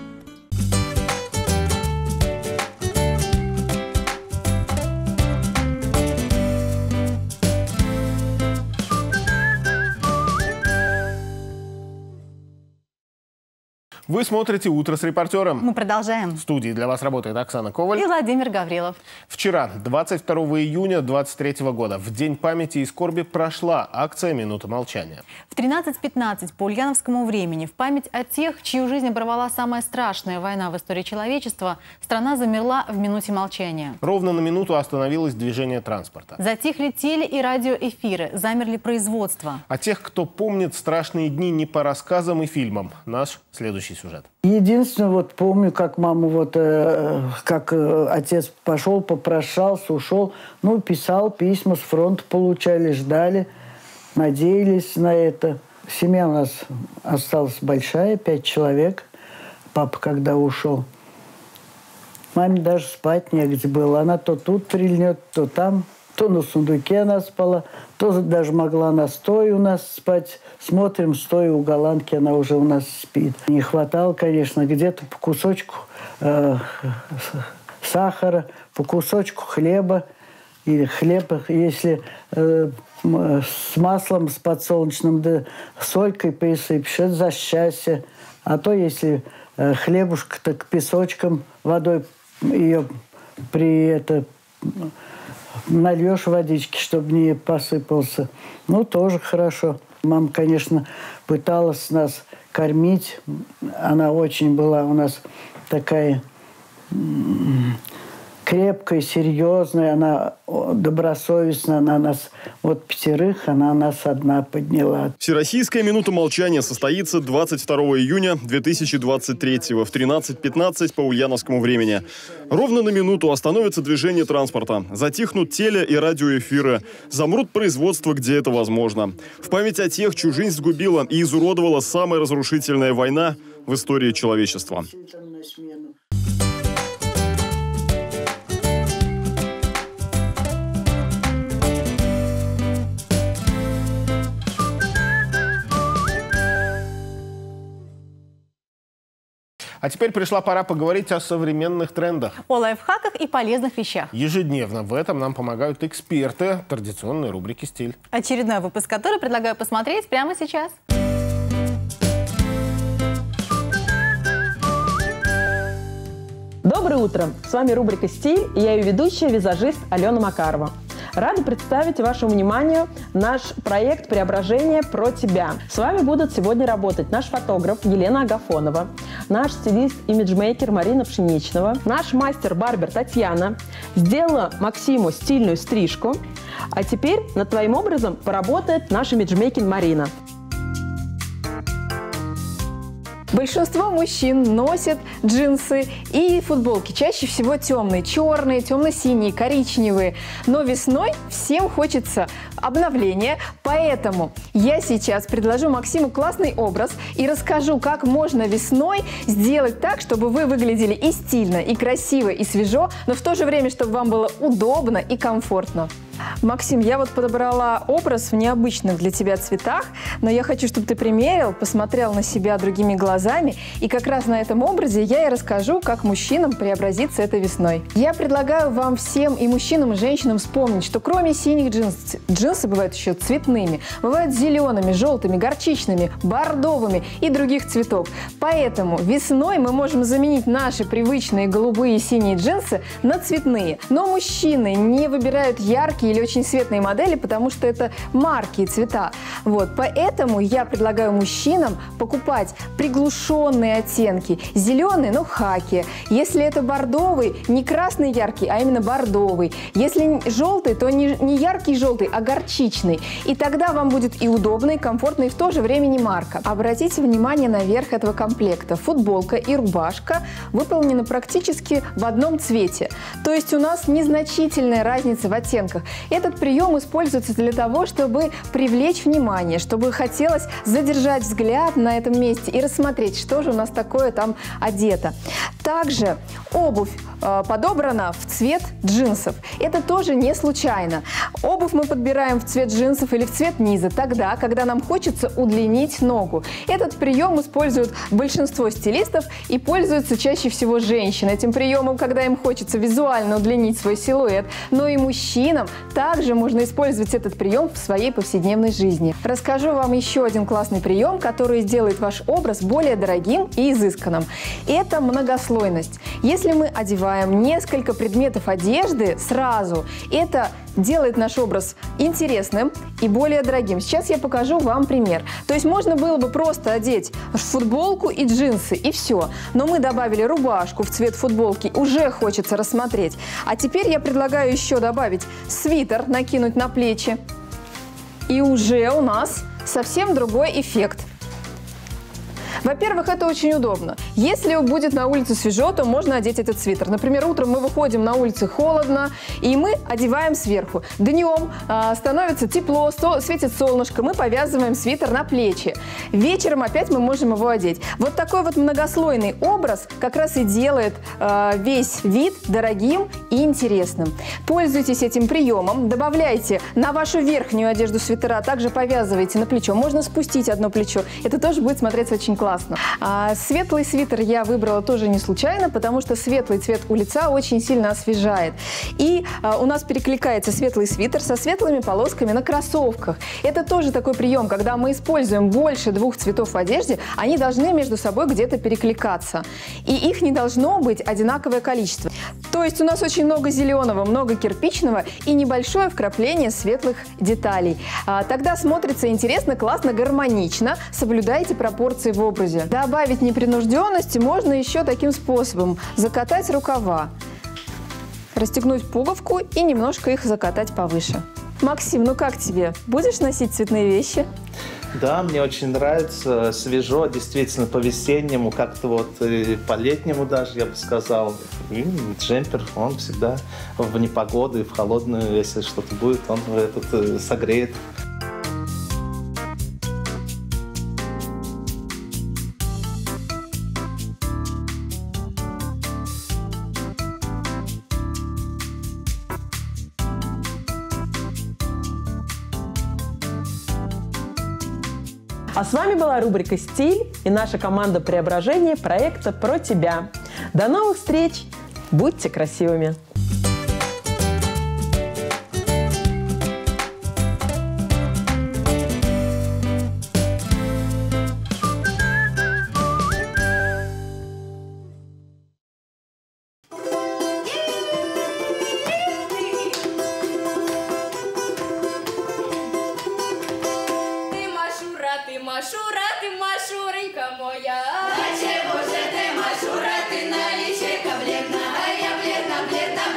Вы смотрите «Утро с репортером». Мы продолжаем. В студии для вас работает Оксана Коваль И Владимир Гаврилов. Вчера, 22 июня 2023 года, в День памяти и скорби прошла акция «Минута молчания». В 13:15 по ульяновскому времени в память о тех, чью жизнь оборвала самая страшная война в истории человечества, страна замерла в минуте молчания. Ровно на минуту остановилось движение транспорта. Затихли теле- и радиоэфиры, замерли производства. А тех, кто помнит страшные дни не по рассказам и фильмам, наш следующий сюжет. Единственное, вот помню, как мама, как отец пошел, попрощался, ушел. Ну, писал письма, с фронта получали, ждали, надеялись на это. Семья у нас осталась большая, 5 человек. Папа, когда ушел, маме даже спать негде было. Она то тут прильнет, то там. То на сундуке она спала, то даже могла на стоя у нас спать. Смотрим, стоя у голландки, она уже у нас спит. Не хватало, конечно, где-то по кусочку сахара, по кусочку хлеба. Или хлеб, если с маслом, с подсолнечным, да солькой присыпешь, это за счастье. А то, если хлебушка, так песочком, водой ее нальешь водички, чтобы не посыпался. Ну, тоже хорошо. Мама, конечно, пыталась нас кормить. Она очень была у нас такая крепкая, серьезная. Она добросовестная. Она нас, 5, она нас одна подняла. Всероссийская минута молчания состоится 22 июня 2023 в 13:15 по ульяновскому времени. Ровно на минуту остановится движение транспорта. Затихнут теле- и радиоэфиры. Замрут производства, где это возможно. В память о тех, чью жизнь сгубила и изуродовала самая разрушительная война в истории человечества. А теперь пришла пора поговорить о современных трендах. О лайфхаках и полезных вещах. Ежедневно в этом нам помогают эксперты традиционной рубрики «Стиль». Очередной выпуск, который предлагаю посмотреть прямо сейчас. Доброе утро! С вами рубрика «Стиль» и я ее ведущая, визажист Алена Макарова. Рада представить вашему вниманию наш проект «Преображение про тебя». С вами будут сегодня работать наш фотограф Елена Агафонова, наш стилист-имиджмейкер Марина Пшеничного, наш мастер-барбер Татьяна. Сделала Максиму стильную стрижку. А теперь над твоим образом поработает наш имиджмейкер Марина. Большинство мужчин носят джинсы и футболки, чаще всего темные, черные, темно-синие, коричневые. Но весной всем хочется обновления, поэтому я сейчас предложу Максиму классный образ и расскажу, как можно весной сделать так, чтобы вы выглядели и стильно, и красиво, и свежо, но в то же время, чтобы вам было удобно и комфортно. Максим, я вот подобрала образ в необычных для тебя цветах, но я хочу, чтобы ты примерил, посмотрел на себя другими глазами, и как раз на этом образе я и расскажу, как мужчинам преобразиться этой весной. Я предлагаю вам всем, и мужчинам, и женщинам, вспомнить, что кроме синих джинс, джинсы бывают еще цветными, бывают зелеными, желтыми, горчичными, бордовыми и других цветов. Поэтому весной мы можем заменить наши привычные голубые и синие джинсы на цветные. Но мужчины не выбирают яркие или очень светлые модели, потому что это марки и цвета. Вот, поэтому я предлагаю мужчинам покупать приглушенные оттенки. Зеленый, ну, хаки. Если это бордовый, не красный яркий, а именно бордовый. Если желтый, то не яркий желтый, а горчичный. И тогда вам будет и удобно, и комфортно, и в то же время не марка. Обратите внимание на верх этого комплекта. Футболка и рубашка выполнены практически в одном цвете. То есть у нас незначительная разница в оттенках. Этот прием используется для того, чтобы привлечь внимание, чтобы хотелось задержать взгляд на этом месте и рассмотреть, что же у нас такое там одето. Также обувь подобрана в цвет джинсов. Это тоже не случайно. Обувь мы подбираем в цвет джинсов или в цвет низа тогда, когда нам хочется удлинить ногу. Этот прием используют большинство стилистов и пользуются чаще всего женщины этим приемом, когда им хочется визуально удлинить свой силуэт. Но и мужчинам также можно использовать этот прием в своей повседневной жизни. Расскажу вам еще один классный прием, который сделает ваш образ более дорогим и изысканным. Это многослойность. Если мы одеваем несколько предметов одежды сразу, это делает наш образ интересным и более дорогим. Сейчас я покажу вам пример. То есть можно было бы просто одеть футболку и джинсы, и все. Но мы добавили рубашку в цвет футболки, уже хочется рассмотреть. А теперь я предлагаю еще добавить свитер, накинуть на плечи. И уже у нас совсем другой эффект. Во-первых, это очень удобно. Если будет на улице свежо, то можно одеть этот свитер. Например, утром мы выходим, на улице холодно, и мы одеваем сверху. Днем становится тепло, светит солнышко, мы повязываем свитер на плечи. Вечером опять мы можем его одеть. Вот такой вот многослойный образ как раз и делает весь вид дорогим и интересным. Пользуйтесь этим приемом, добавляйте на вашу верхнюю одежду свитера, а также повязывайте на плечо. Можно спустить одно плечо. Это тоже будет смотреться очень классно. Светлый свитер я выбрала тоже не случайно, потому что светлый цвет у лица очень сильно освежает. И у нас перекликается светлый свитер со светлыми полосками на кроссовках. Это тоже такой прием, когда мы используем больше двух цветов в одежде, они должны между собой где-то перекликаться. И их не должно быть одинаковое количество. То есть у нас очень много зеленого, много кирпичного и небольшое вкрапление светлых деталей. Тогда смотрится интересно, классно, гармонично. Соблюдайте пропорции в образе. Добавить непринужденности можно еще таким способом. Закатать рукава, расстегнуть пуговку и немножко их закатать повыше. Максим, ну как тебе? Будешь носить цветные вещи? Да, мне очень нравится. Свежо, действительно, по-весеннему, как-то вот по-летнему даже, я бы сказал. И джемпер, он всегда в непогоду и в холодную, если что-то будет, он согреет. А с вами была рубрика «Стиль» и наша команда преображения проекта «Про тебя». До новых встреч! Будьте красивыми! Машура, ты Машуренька моя. А чего же ты, Машура, ты на личико бледна, а я бледна, бледна.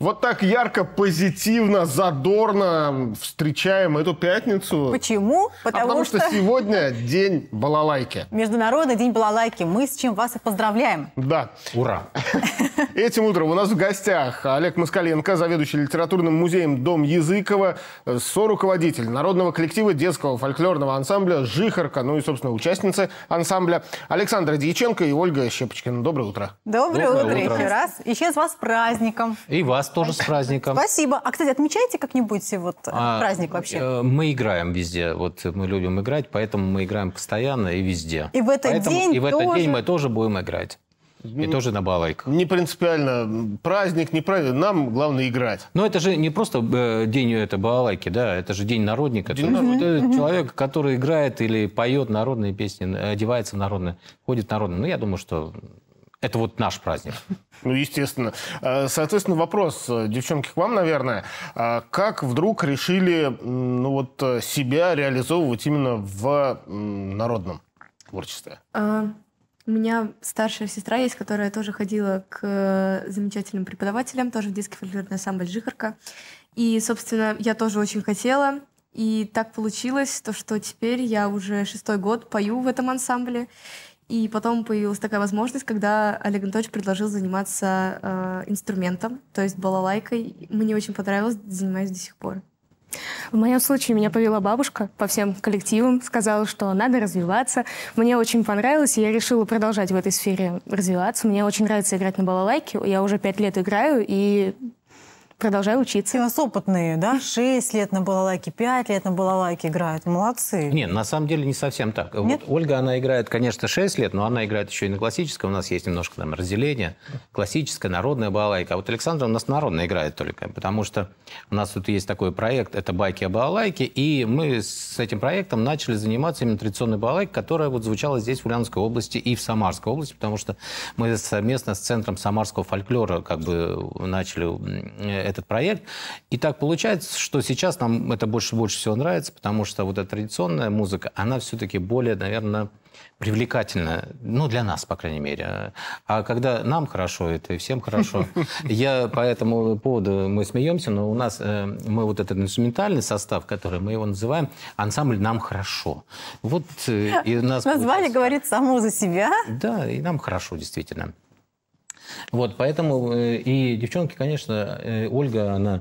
Вот так ярко, позитивно, задорно встречаем эту пятницу. Почему? Потому что сегодня день балалайки. Международный день балалайки. Мы с чем вас и поздравляем. Да. Ура! Этим утром у нас в гостях Олег Москаленко, заведующий литературным музеем «Дом Языкова», соруководитель народного коллектива детского фольклорного ансамбля «Жихарка», ну и, собственно, участницы ансамбля Александра Дьяченко и Ольга Щепочкина. Доброе утро. Доброе утро еще раз. Еще с вас с праздником. И вас тоже с праздником. Спасибо. А, кстати, отмечаете как-нибудь праздник вообще? Мы играем везде. Вот мы любим играть, поэтому мы играем постоянно и везде. И в этот день И в этот день мы тоже будем играть. И тоже на балалайках. Не принципиально. Праздник, не праздник. Нам главное играть. Но это же не просто день балалайки, да, это же день народника. Это человек, который играет или поет народные песни, одевается в народные, ходит в народные. Ну, я думаю, что это вот наш праздник. Ну, естественно. Соответственно, вопрос, девчонки, к вам, наверное. Как вдруг решили себя реализовывать именно в народном творчестве? У меня старшая сестра есть, которая тоже ходила к замечательным преподавателям, тоже в детский фольклорный ансамбль «Жихарка». И, собственно, я тоже очень хотела. И так получилось, что теперь я уже 6-й год пою в этом ансамбле. И потом появилась такая возможность, когда Олег Анатольевич предложил заниматься инструментом, то есть балалайкой. Мне очень понравилось, занимаюсь до сих пор. В моем случае меня повела бабушка по всем коллективам, сказала, что надо развиваться. Мне очень понравилось, и я решила продолжать в этой сфере развиваться. Мне очень нравится играть на балалайке. Я уже 5 лет играю и продолжаю учиться. У нас опытные, да? 6 лет на балалайке, 5 лет на балалайке играют. Молодцы. Нет, на самом деле не совсем так. Вот Ольга, она играет, конечно, 6 лет, но она играет еще и на классическом. У нас есть немножко там разделение. Классическая, народная балалайка. А вот Александра у нас народная играет только. Потому что у нас тут есть такой проект, это «Байки о балалайке». И мы с этим проектом начали заниматься именно традиционной балалайкой, которая вот звучала здесь, в Ульяновской области и в Самарской области. Потому что мы совместно с Центром самарского фольклора как бы начали этот проект. И так получается, что сейчас нам это больше всего нравится, потому что вот эта традиционная музыка, она все-таки более, наверное, привлекательна, ну, для нас, по крайней мере. А когда нам хорошо, это и всем хорошо. Я по этому поводу, мы смеемся, но у нас, мы вот этот инструментальный состав, который мы его называем, ансамбль «Нам хорошо». Вот, и у нас название говорит само за себя. Да, и нам хорошо, действительно. Вот, поэтому и девчонки, конечно, Ольга, она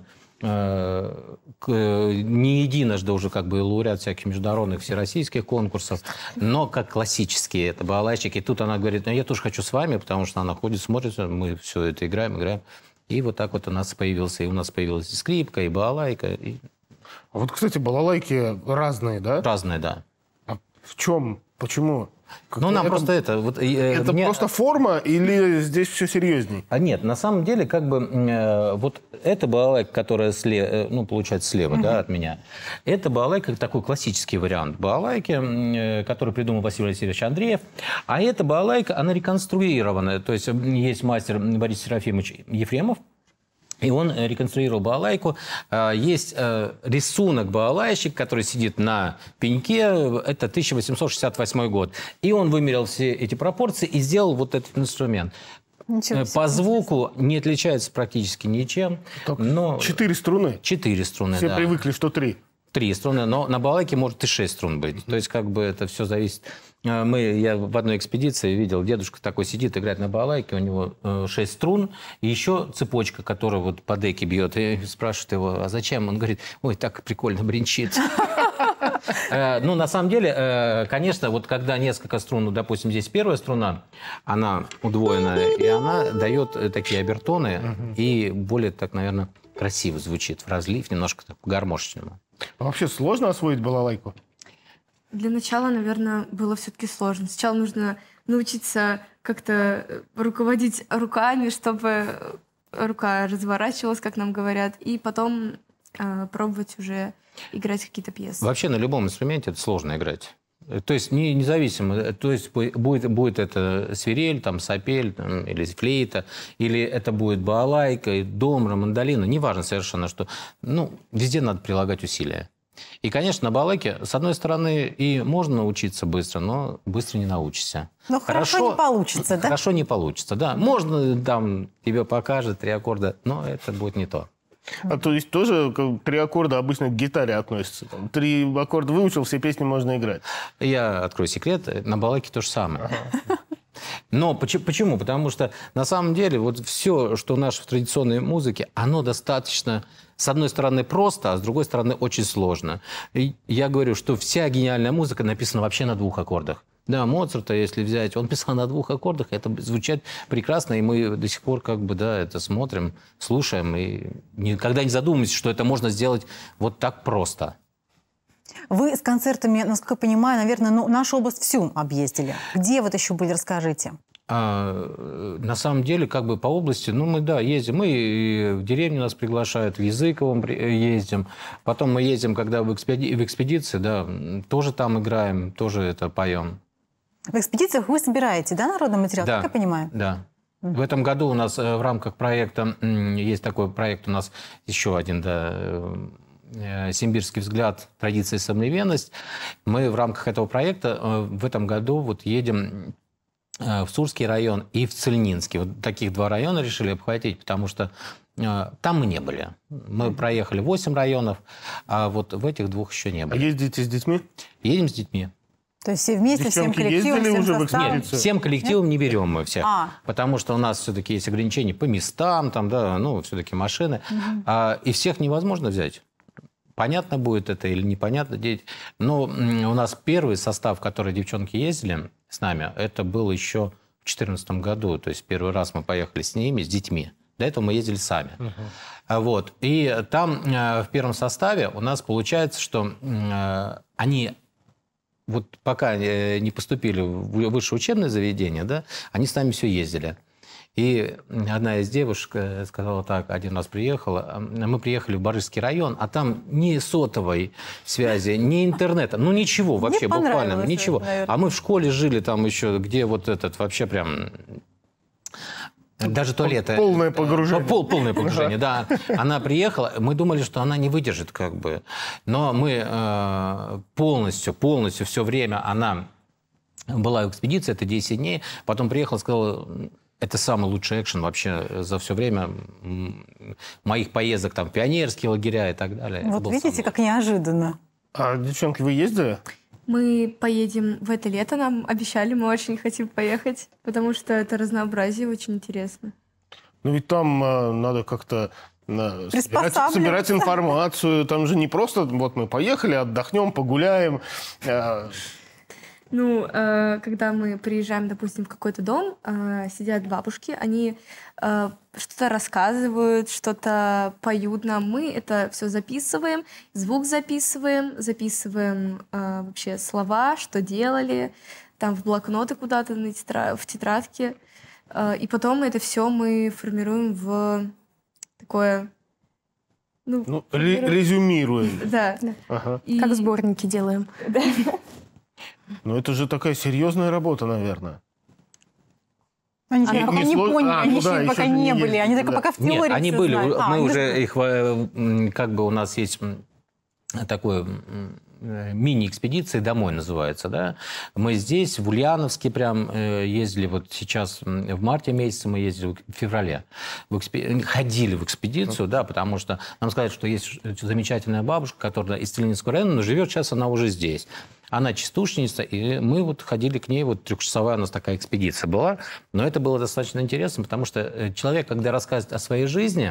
не единожды уже как бы лауреат всяких международных всероссийских конкурсов, но как классические это балалайчики. И тут она говорит, я тоже хочу с вами, потому что она ходит, смотрит, мы все это играем. И вот так вот у нас появилась и скрипка, и балалайка. И... А вот, кстати, балалайки разные, да? Разные, да. А в чем? Почему? Ну, нам просто это... Вот, это просто форма или здесь все серьезней? Нет, на самом деле, как бы, вот эта балалайка, которая получается слева, да, от меня, это балалайка, такой классический вариант балалайки, который придумал Василий Васильевич Андреев. А эта балалайка, она реконструированная. То есть есть мастер Борис Серафимович Ефремов, и он реконструировал балалайку. Есть рисунок балалайщик, который сидит на пеньке. Это 1868 год. И он вымерил все эти пропорции и сделал вот этот инструмент. По звуку не отличается практически ничем. Но... 4 струны? 4 струны, Все да. привыкли, что 3. 3 струны, но на балалайке может и 6 струн быть. То есть как бы это все зависит. Я в одной экспедиции видел, дедушка такой сидит, играет на балалайке, у него 6 струн, и еще цепочка, которая вот по деке бьет. И спрашивает его, а зачем? Он говорит, ой, так прикольно бренчит. Ну, на самом деле, конечно, вот когда несколько струн, допустим, здесь первая струна, она удвоенная, и она дает такие обертоны, и более так, наверное, красиво звучит в разлив, немножко так по-гармошечному. А вообще сложно освоить балалайку? Для начала, наверное, было все-таки сложно. Сначала нужно научиться как-то руководить руками, чтобы рука разворачивалась, как нам говорят, и потом пробовать уже играть какие-то пьесы. Вообще на любом инструменте это сложно играть. То есть независимо, то есть будет это свирель, там, сапель там, или флейта, или это будет балалайка, домра, мандолина, неважно совершенно, что, везде надо прилагать усилия. И, конечно, на балалайке, с одной стороны, и можно научиться быстро, но быстро не научишься. Но хорошо не получится, да? Хорошо не получится, да. Можно, там, тебе покажет 3 аккорда, но это будет не то. А то есть тоже 3 аккорда обычно к гитаре относятся? 3 аккорда выучил, все песни можно играть? Я открою секрет, на балалайке то же самое. Но почему? Потому что на самом деле вот все, что в нашей традиционной музыке, оно достаточно, с одной стороны, просто, а с другой стороны, очень сложно. И я говорю, что вся гениальная музыка написана вообще на 2 аккордах. Да, Моцарта, если взять, он писал на 2 аккордах, это звучит прекрасно, и мы до сих пор как бы, да, это смотрим, слушаем, и никогда не задумываемся, что это можно сделать вот так просто. Вы с концертами, насколько я понимаю, наверное, нашу область всю объездили. Где вот еще были, расскажите? На самом деле, как бы по области, мы, да, ездим. Мы и в деревню нас приглашают, в Языковом ездим. Потом мы ездим, когда в экспедиции, да, тоже там играем, тоже это поем. В экспедициях вы собираете, да, народный материал, да, как я понимаю? Да. В этом году у нас в рамках проекта, есть такой проект у нас еще один, да, «Симбирский взгляд. Традиция и современность». Мы в рамках этого проекта в этом году вот едем в Сурский район и в Цельнинский. Вот таких 2 района решили обхватить, потому что там мы не были. Мы проехали 8 районов, а вот в этих 2 еще не были. А ездите с детьми? Едем с детьми. То есть все вместе, всем коллективом, всем уже составом? Нет, всем коллективом не берем мы всех. Потому что у нас все-таки есть ограничения по местам, там, да, все-таки машины. И всех невозможно взять. Понятно будет это или непонятно. Но у нас первый состав, в который девчонки ездили с нами, это был еще в 2014 году. То есть первый раз мы поехали с ними, с детьми. До этого мы ездили сами. Вот. И там в первом составе у нас получается, что они вот пока не поступили в высшее учебное заведение, да, они с нами все ездили. И одна из девушек сказала так, один раз приехала, мы приехали в Барышский район, а там ни сотовой связи, ни интернета, ничего вообще, буквально ничего. А мы в школе жили там еще, где вот этот вообще прям... Даже туалеты. Полное погружение. Полное погружение, да. Она приехала, мы думали, что она не выдержит как бы. Но мы полностью все время, она была в экспедиции, это 10 дней, потом приехала, сказала... Это самый лучший экшен вообще за все время моих поездок, там, пионерские лагеря и так далее. Вот видите, как неожиданно. А, девчонки, вы ездили? Мы поедем в это лето, нам обещали, мы очень хотим поехать, потому что это разнообразие очень интересно. Ну ведь там надо как-то собирать информацию, там же не просто вот мы поехали, отдохнем, погуляем. Когда мы приезжаем, допустим, в какой-то дом, сидят бабушки, они что-то рассказывают, что-то поют нам. Мы это все записываем, звук записываем вообще слова, что делали, там в блокноты куда-то, в тетрадке. И потом это все мы формируем в такое... резюмируем. Да. Ага. Как сборники делаем. Ну, это же такая серьезная работа, наверное. Они пока не поняли, они еще пока не были. Они только пока в теории. Нет, они были. Мы уже их, как бы у нас есть такое мини-экспедиция «Домой» называется, да. Мы здесь, в Ульяновске прям ездили, вот сейчас в марте месяце мы ездили, в феврале, ходили в экспедицию, да, потому что нам сказали, что есть замечательная бабушка, которая из Цельнинского района, но живет сейчас она уже здесь. Она частушница, и мы вот ходили к ней, вот 3-часовая у нас такая экспедиция была, но это было достаточно интересно, потому что человек, когда рассказывает о своей жизни,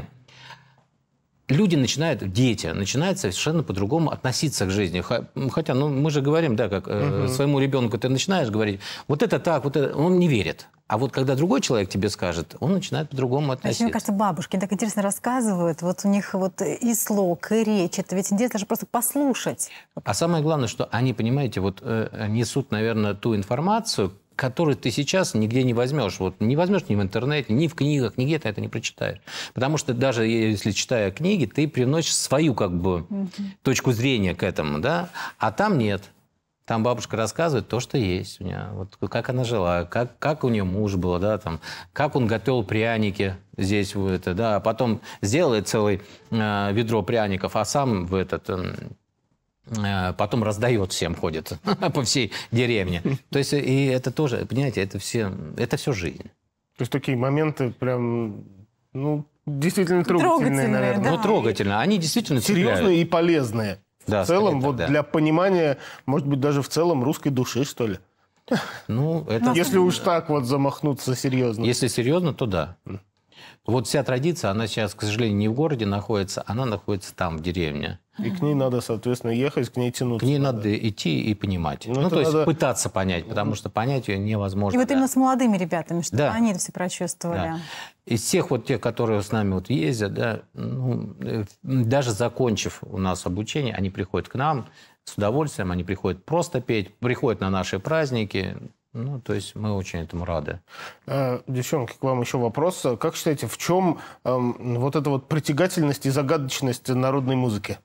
дети начинают совершенно по-другому относиться к жизни. Хотя, мы же говорим, да, как своему ребенку ты начинаешь говорить, вот это так, вот это, он не верит. А вот когда другой человек тебе скажет, он начинает по-другому относиться. Мне кажется, бабушки так интересно рассказывают. Вот у них вот и слог, и речь. Это ведь интересно же просто послушать. А самое главное, что они, понимаете, вот несут, наверное, ту информацию, которую ты сейчас нигде не возьмешь. Вот не возьмешь ни в интернете, ни в книгах, нигде ты это не прочитаешь. Потому что даже если читая книги, ты привносишь свою как бы точку зрения к этому, да? А там нет. Там бабушка рассказывает то, что есть у нее. Вот как она жила, как у нее муж был, да, там, как он готовил пряники здесь, да, а потом сделает целое ведро пряников, а сам потом раздает всем, ходит по всей деревне. То есть и это тоже, понимаете, это все жизнь. То есть такие моменты прям, ну, действительно трогательные, наверное. Да. Ну, трогательно. Они действительно серьезные и полезные. Да, в целом, так, вот да. для понимания, может быть, даже в целом русской души, что ли. Ну, это... Если уж так вот замахнуться серьезно. Если серьезно, то да. Вот вся традиция, она сейчас, к сожалению, не в городе находится, она находится там, в деревне. И к ней надо, соответственно, ехать, к ней тянуться. К ней надо идти и понимать. Ну, то есть пытаться понять, потому что понять ее невозможно. И вот именно с молодыми ребятами, чтобы они это все прочувствовали. Да. Из всех вот тех, которые с нами вот ездят, да, ну, даже закончив у нас обучение, они приходят к нам с удовольствием, они приходят просто петь, приходят на наши праздники. Ну, то есть мы очень этому рады. Девчонки, к вам еще вопрос. Как считаете, в чем вот эта вот притягательность и загадочность народной музыки?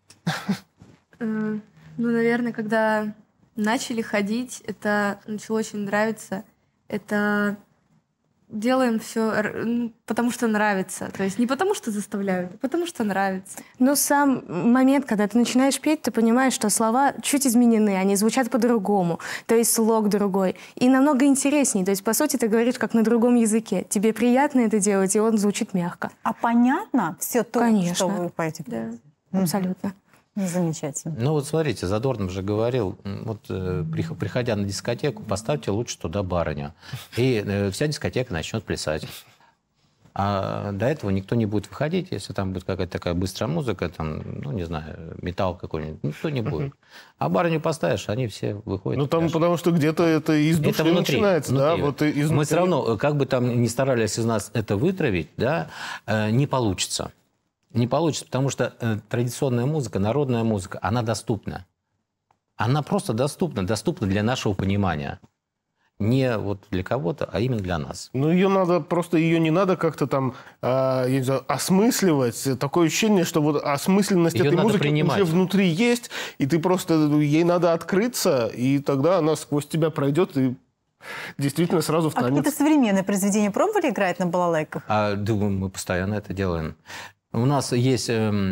Ну, наверное, когда начали ходить, это начало очень нравиться. Это делаем все, потому что нравится. То есть не потому, что заставляют, а потому что нравится. Но сам момент, когда ты начинаешь петь, ты понимаешь, что слова чуть изменены, они звучат по-другому, то есть слог другой. И намного интереснее. То есть, по сути, ты говоришь как на другом языке. Тебе приятно это делать, и он звучит мягко. А понятно все то, конечно, что вы поете? Да, абсолютно. Замечательно. Ну вот смотрите, Задорнов же говорил, вот приходя на дискотеку, поставьте лучше туда барыню. И вся дискотека начнет плясать. А до этого никто не будет выходить, если там будет какая-то такая быстрая музыка, там, ну, не знаю, металл какой-нибудь, никто не будет. А барыню поставишь, они все выходят. Ну, там потому что где-то это из души внутри, начинается, внутри. Да? Вот изнутри. Мы все равно, как бы там ни старались из нас это вытравить, да, не получится. Не получится, потому что традиционная музыка, народная музыка, она доступна. Она просто доступна для нашего понимания. Не вот для кого-то, а именно для нас. Ну, ее не надо как-то там, я не знаю, осмысливать. Такое ощущение, что вот осмысленность Её этой надо музыки принимать. уже внутри есть, и ты просто, ей надо открыться, и тогда она сквозь тебя пройдет и действительно сразу в танец. А какие-то современные произведения пробовали играть на балалайках? Думаю, мы постоянно это делаем. У нас есть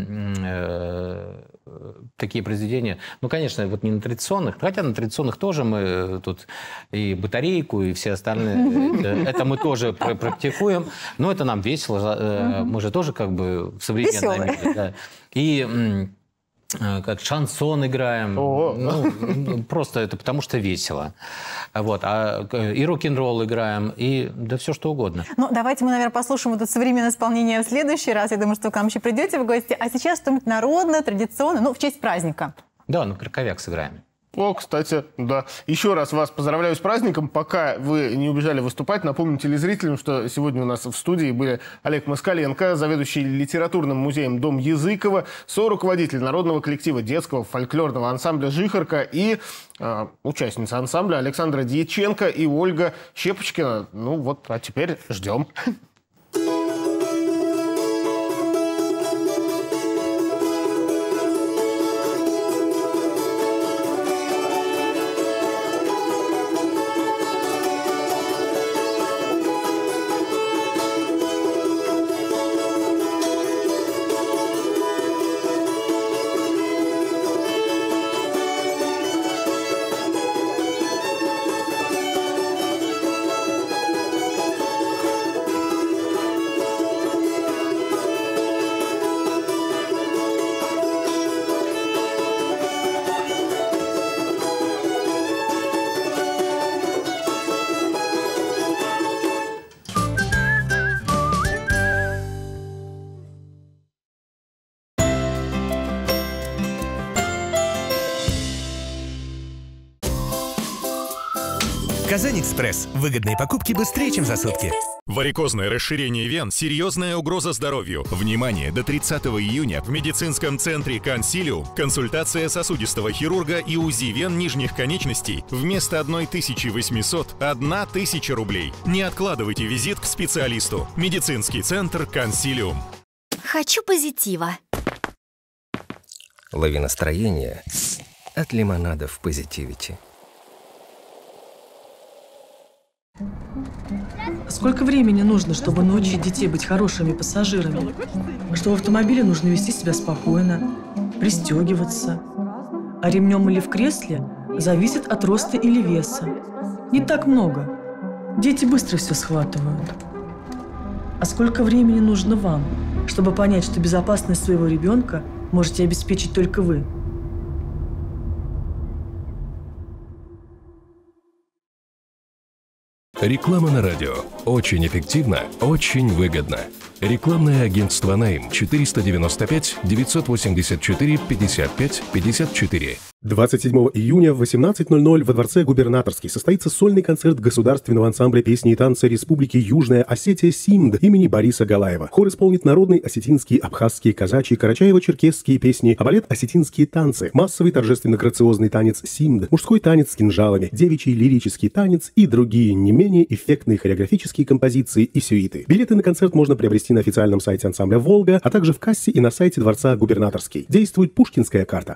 такие произведения, ну, конечно, вот не на традиционных, хотя на традиционных тоже мы тут и батарейку, и все остальные, это мы тоже практикуем, но это нам весело, мы же тоже как бы в современном мире. Да. И как шансон играем, ну, просто это потому что весело. Вот. И рок-н-ролл играем, и да все что угодно. Ну, давайте мы, наверное, послушаем вот это современное исполнение в следующий раз. Я думаю, что вы к нам еще придете в гости. А сейчас что-нибудь народное, традиционное, ну, в честь праздника. Да, ну, краковяк сыграем. О, кстати, да. Еще раз вас поздравляю с праздником. Пока вы не убежали выступать, напомню телезрителям, что сегодня у нас в студии были Олег Москаленко, заведующий литературным музеем «Дом Языкова», соруководитель народного коллектива детского фольклорного ансамбля «Жихарка» и участница ансамбля Александра Дьяченко и Ольга Щепочкина. Ну вот, а теперь ждем. Казань-Экспресс. Выгодные покупки быстрее, чем за сутки. Варикозное расширение вен – серьезная угроза здоровью. Внимание! До 30 июня в медицинском центре «Консилиум» консультация сосудистого хирурга и УЗИ вен нижних конечностей вместо 1800 – 1000 рублей. Не откладывайте визит к специалисту. Медицинский центр «Консилиум». Хочу позитива. Лови настроение от лимонада в позитивити. Сколько времени нужно, чтобы научить детей быть хорошими пассажирами? Что в автомобиле нужно вести себя спокойно, пристегиваться. а ремнем или в кресле зависит от роста или веса. Не так много. Дети быстро все схватывают. А сколько времени нужно вам, чтобы понять, что безопасность своего ребенка можете обеспечить только вы? Реклама на радио. Очень эффективно, очень выгодно. Рекламное агентство «Найм» 495 984 55 54. 27 июня в 18:00 во Дворце Губернаторский состоится сольный концерт Государственного ансамбля песни и танца Республики Южная Осетия «СИМД» имени Бориса Галаева. Хор исполнит народные осетинские, абхазские, казачьи, карачаево-черкесские песни, а балет «Осетинские танцы», массовый торжественно-грациозный танец «СИМД», мужской танец с кинжалами, девичий лирический танец и другие не менее эффектные хореографические композиции и сюиты. Билеты на концерт можно приобрести на официальном сайте ансамбля «Волга», а также в кассе и на сайте Дворца Губернаторский. Действует пушкинская карта.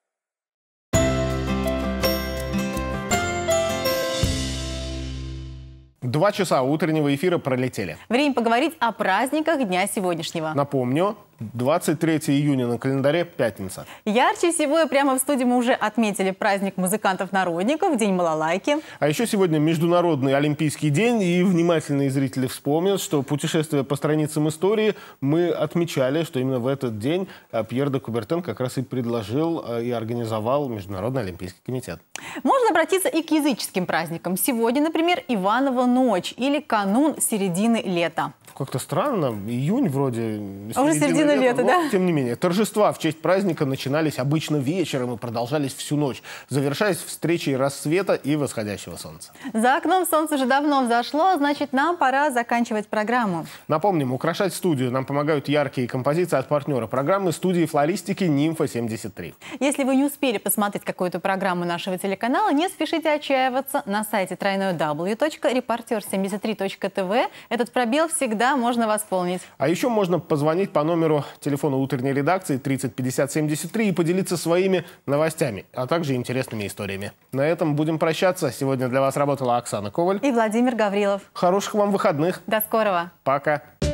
2 часа утреннего эфира пролетели. Время поговорить о праздниках дня сегодняшнего. Напомню, 23 июня на календаре, пятница. Ярче всего и прямо в студии мы уже отметили праздник музыкантов-народников, День балалайки. А еще сегодня Международный Олимпийский день, и внимательные зрители вспомнят, что путешествуя по страницам истории, мы отмечали, что именно в этот день Пьер де Кубертен как раз и предложил и организовал Международный Олимпийский комитет. Можно обратиться и к языческим праздникам. Сегодня, например, Иванова ночь или канун середины лета. Как-то странно, июнь вроде... Уже середина лета, да? Тем не менее, торжества в честь праздника начинались обычно вечером и продолжались всю ночь, завершаясь встречей рассвета и восходящего солнца. За окном солнце уже давно взошло, значит, нам пора заканчивать программу. Напомним, украшать студию нам помогают яркие композиции от партнера программы студии флористики «Нимфа-73». Если вы не успели посмотреть какую-то программу нашего телеканала, не спешите отчаиваться. На сайте www.reporter73.tv этот пробел всегда можно восполнить. А еще можно позвонить по номеру телефона утренней редакции 30 50 73 и поделиться своими новостями, а также интересными историями. На этом будем прощаться. Сегодня для вас работала Оксана Коваль и Владимир Гаврилов. Хороших вам выходных. До скорого. Пока.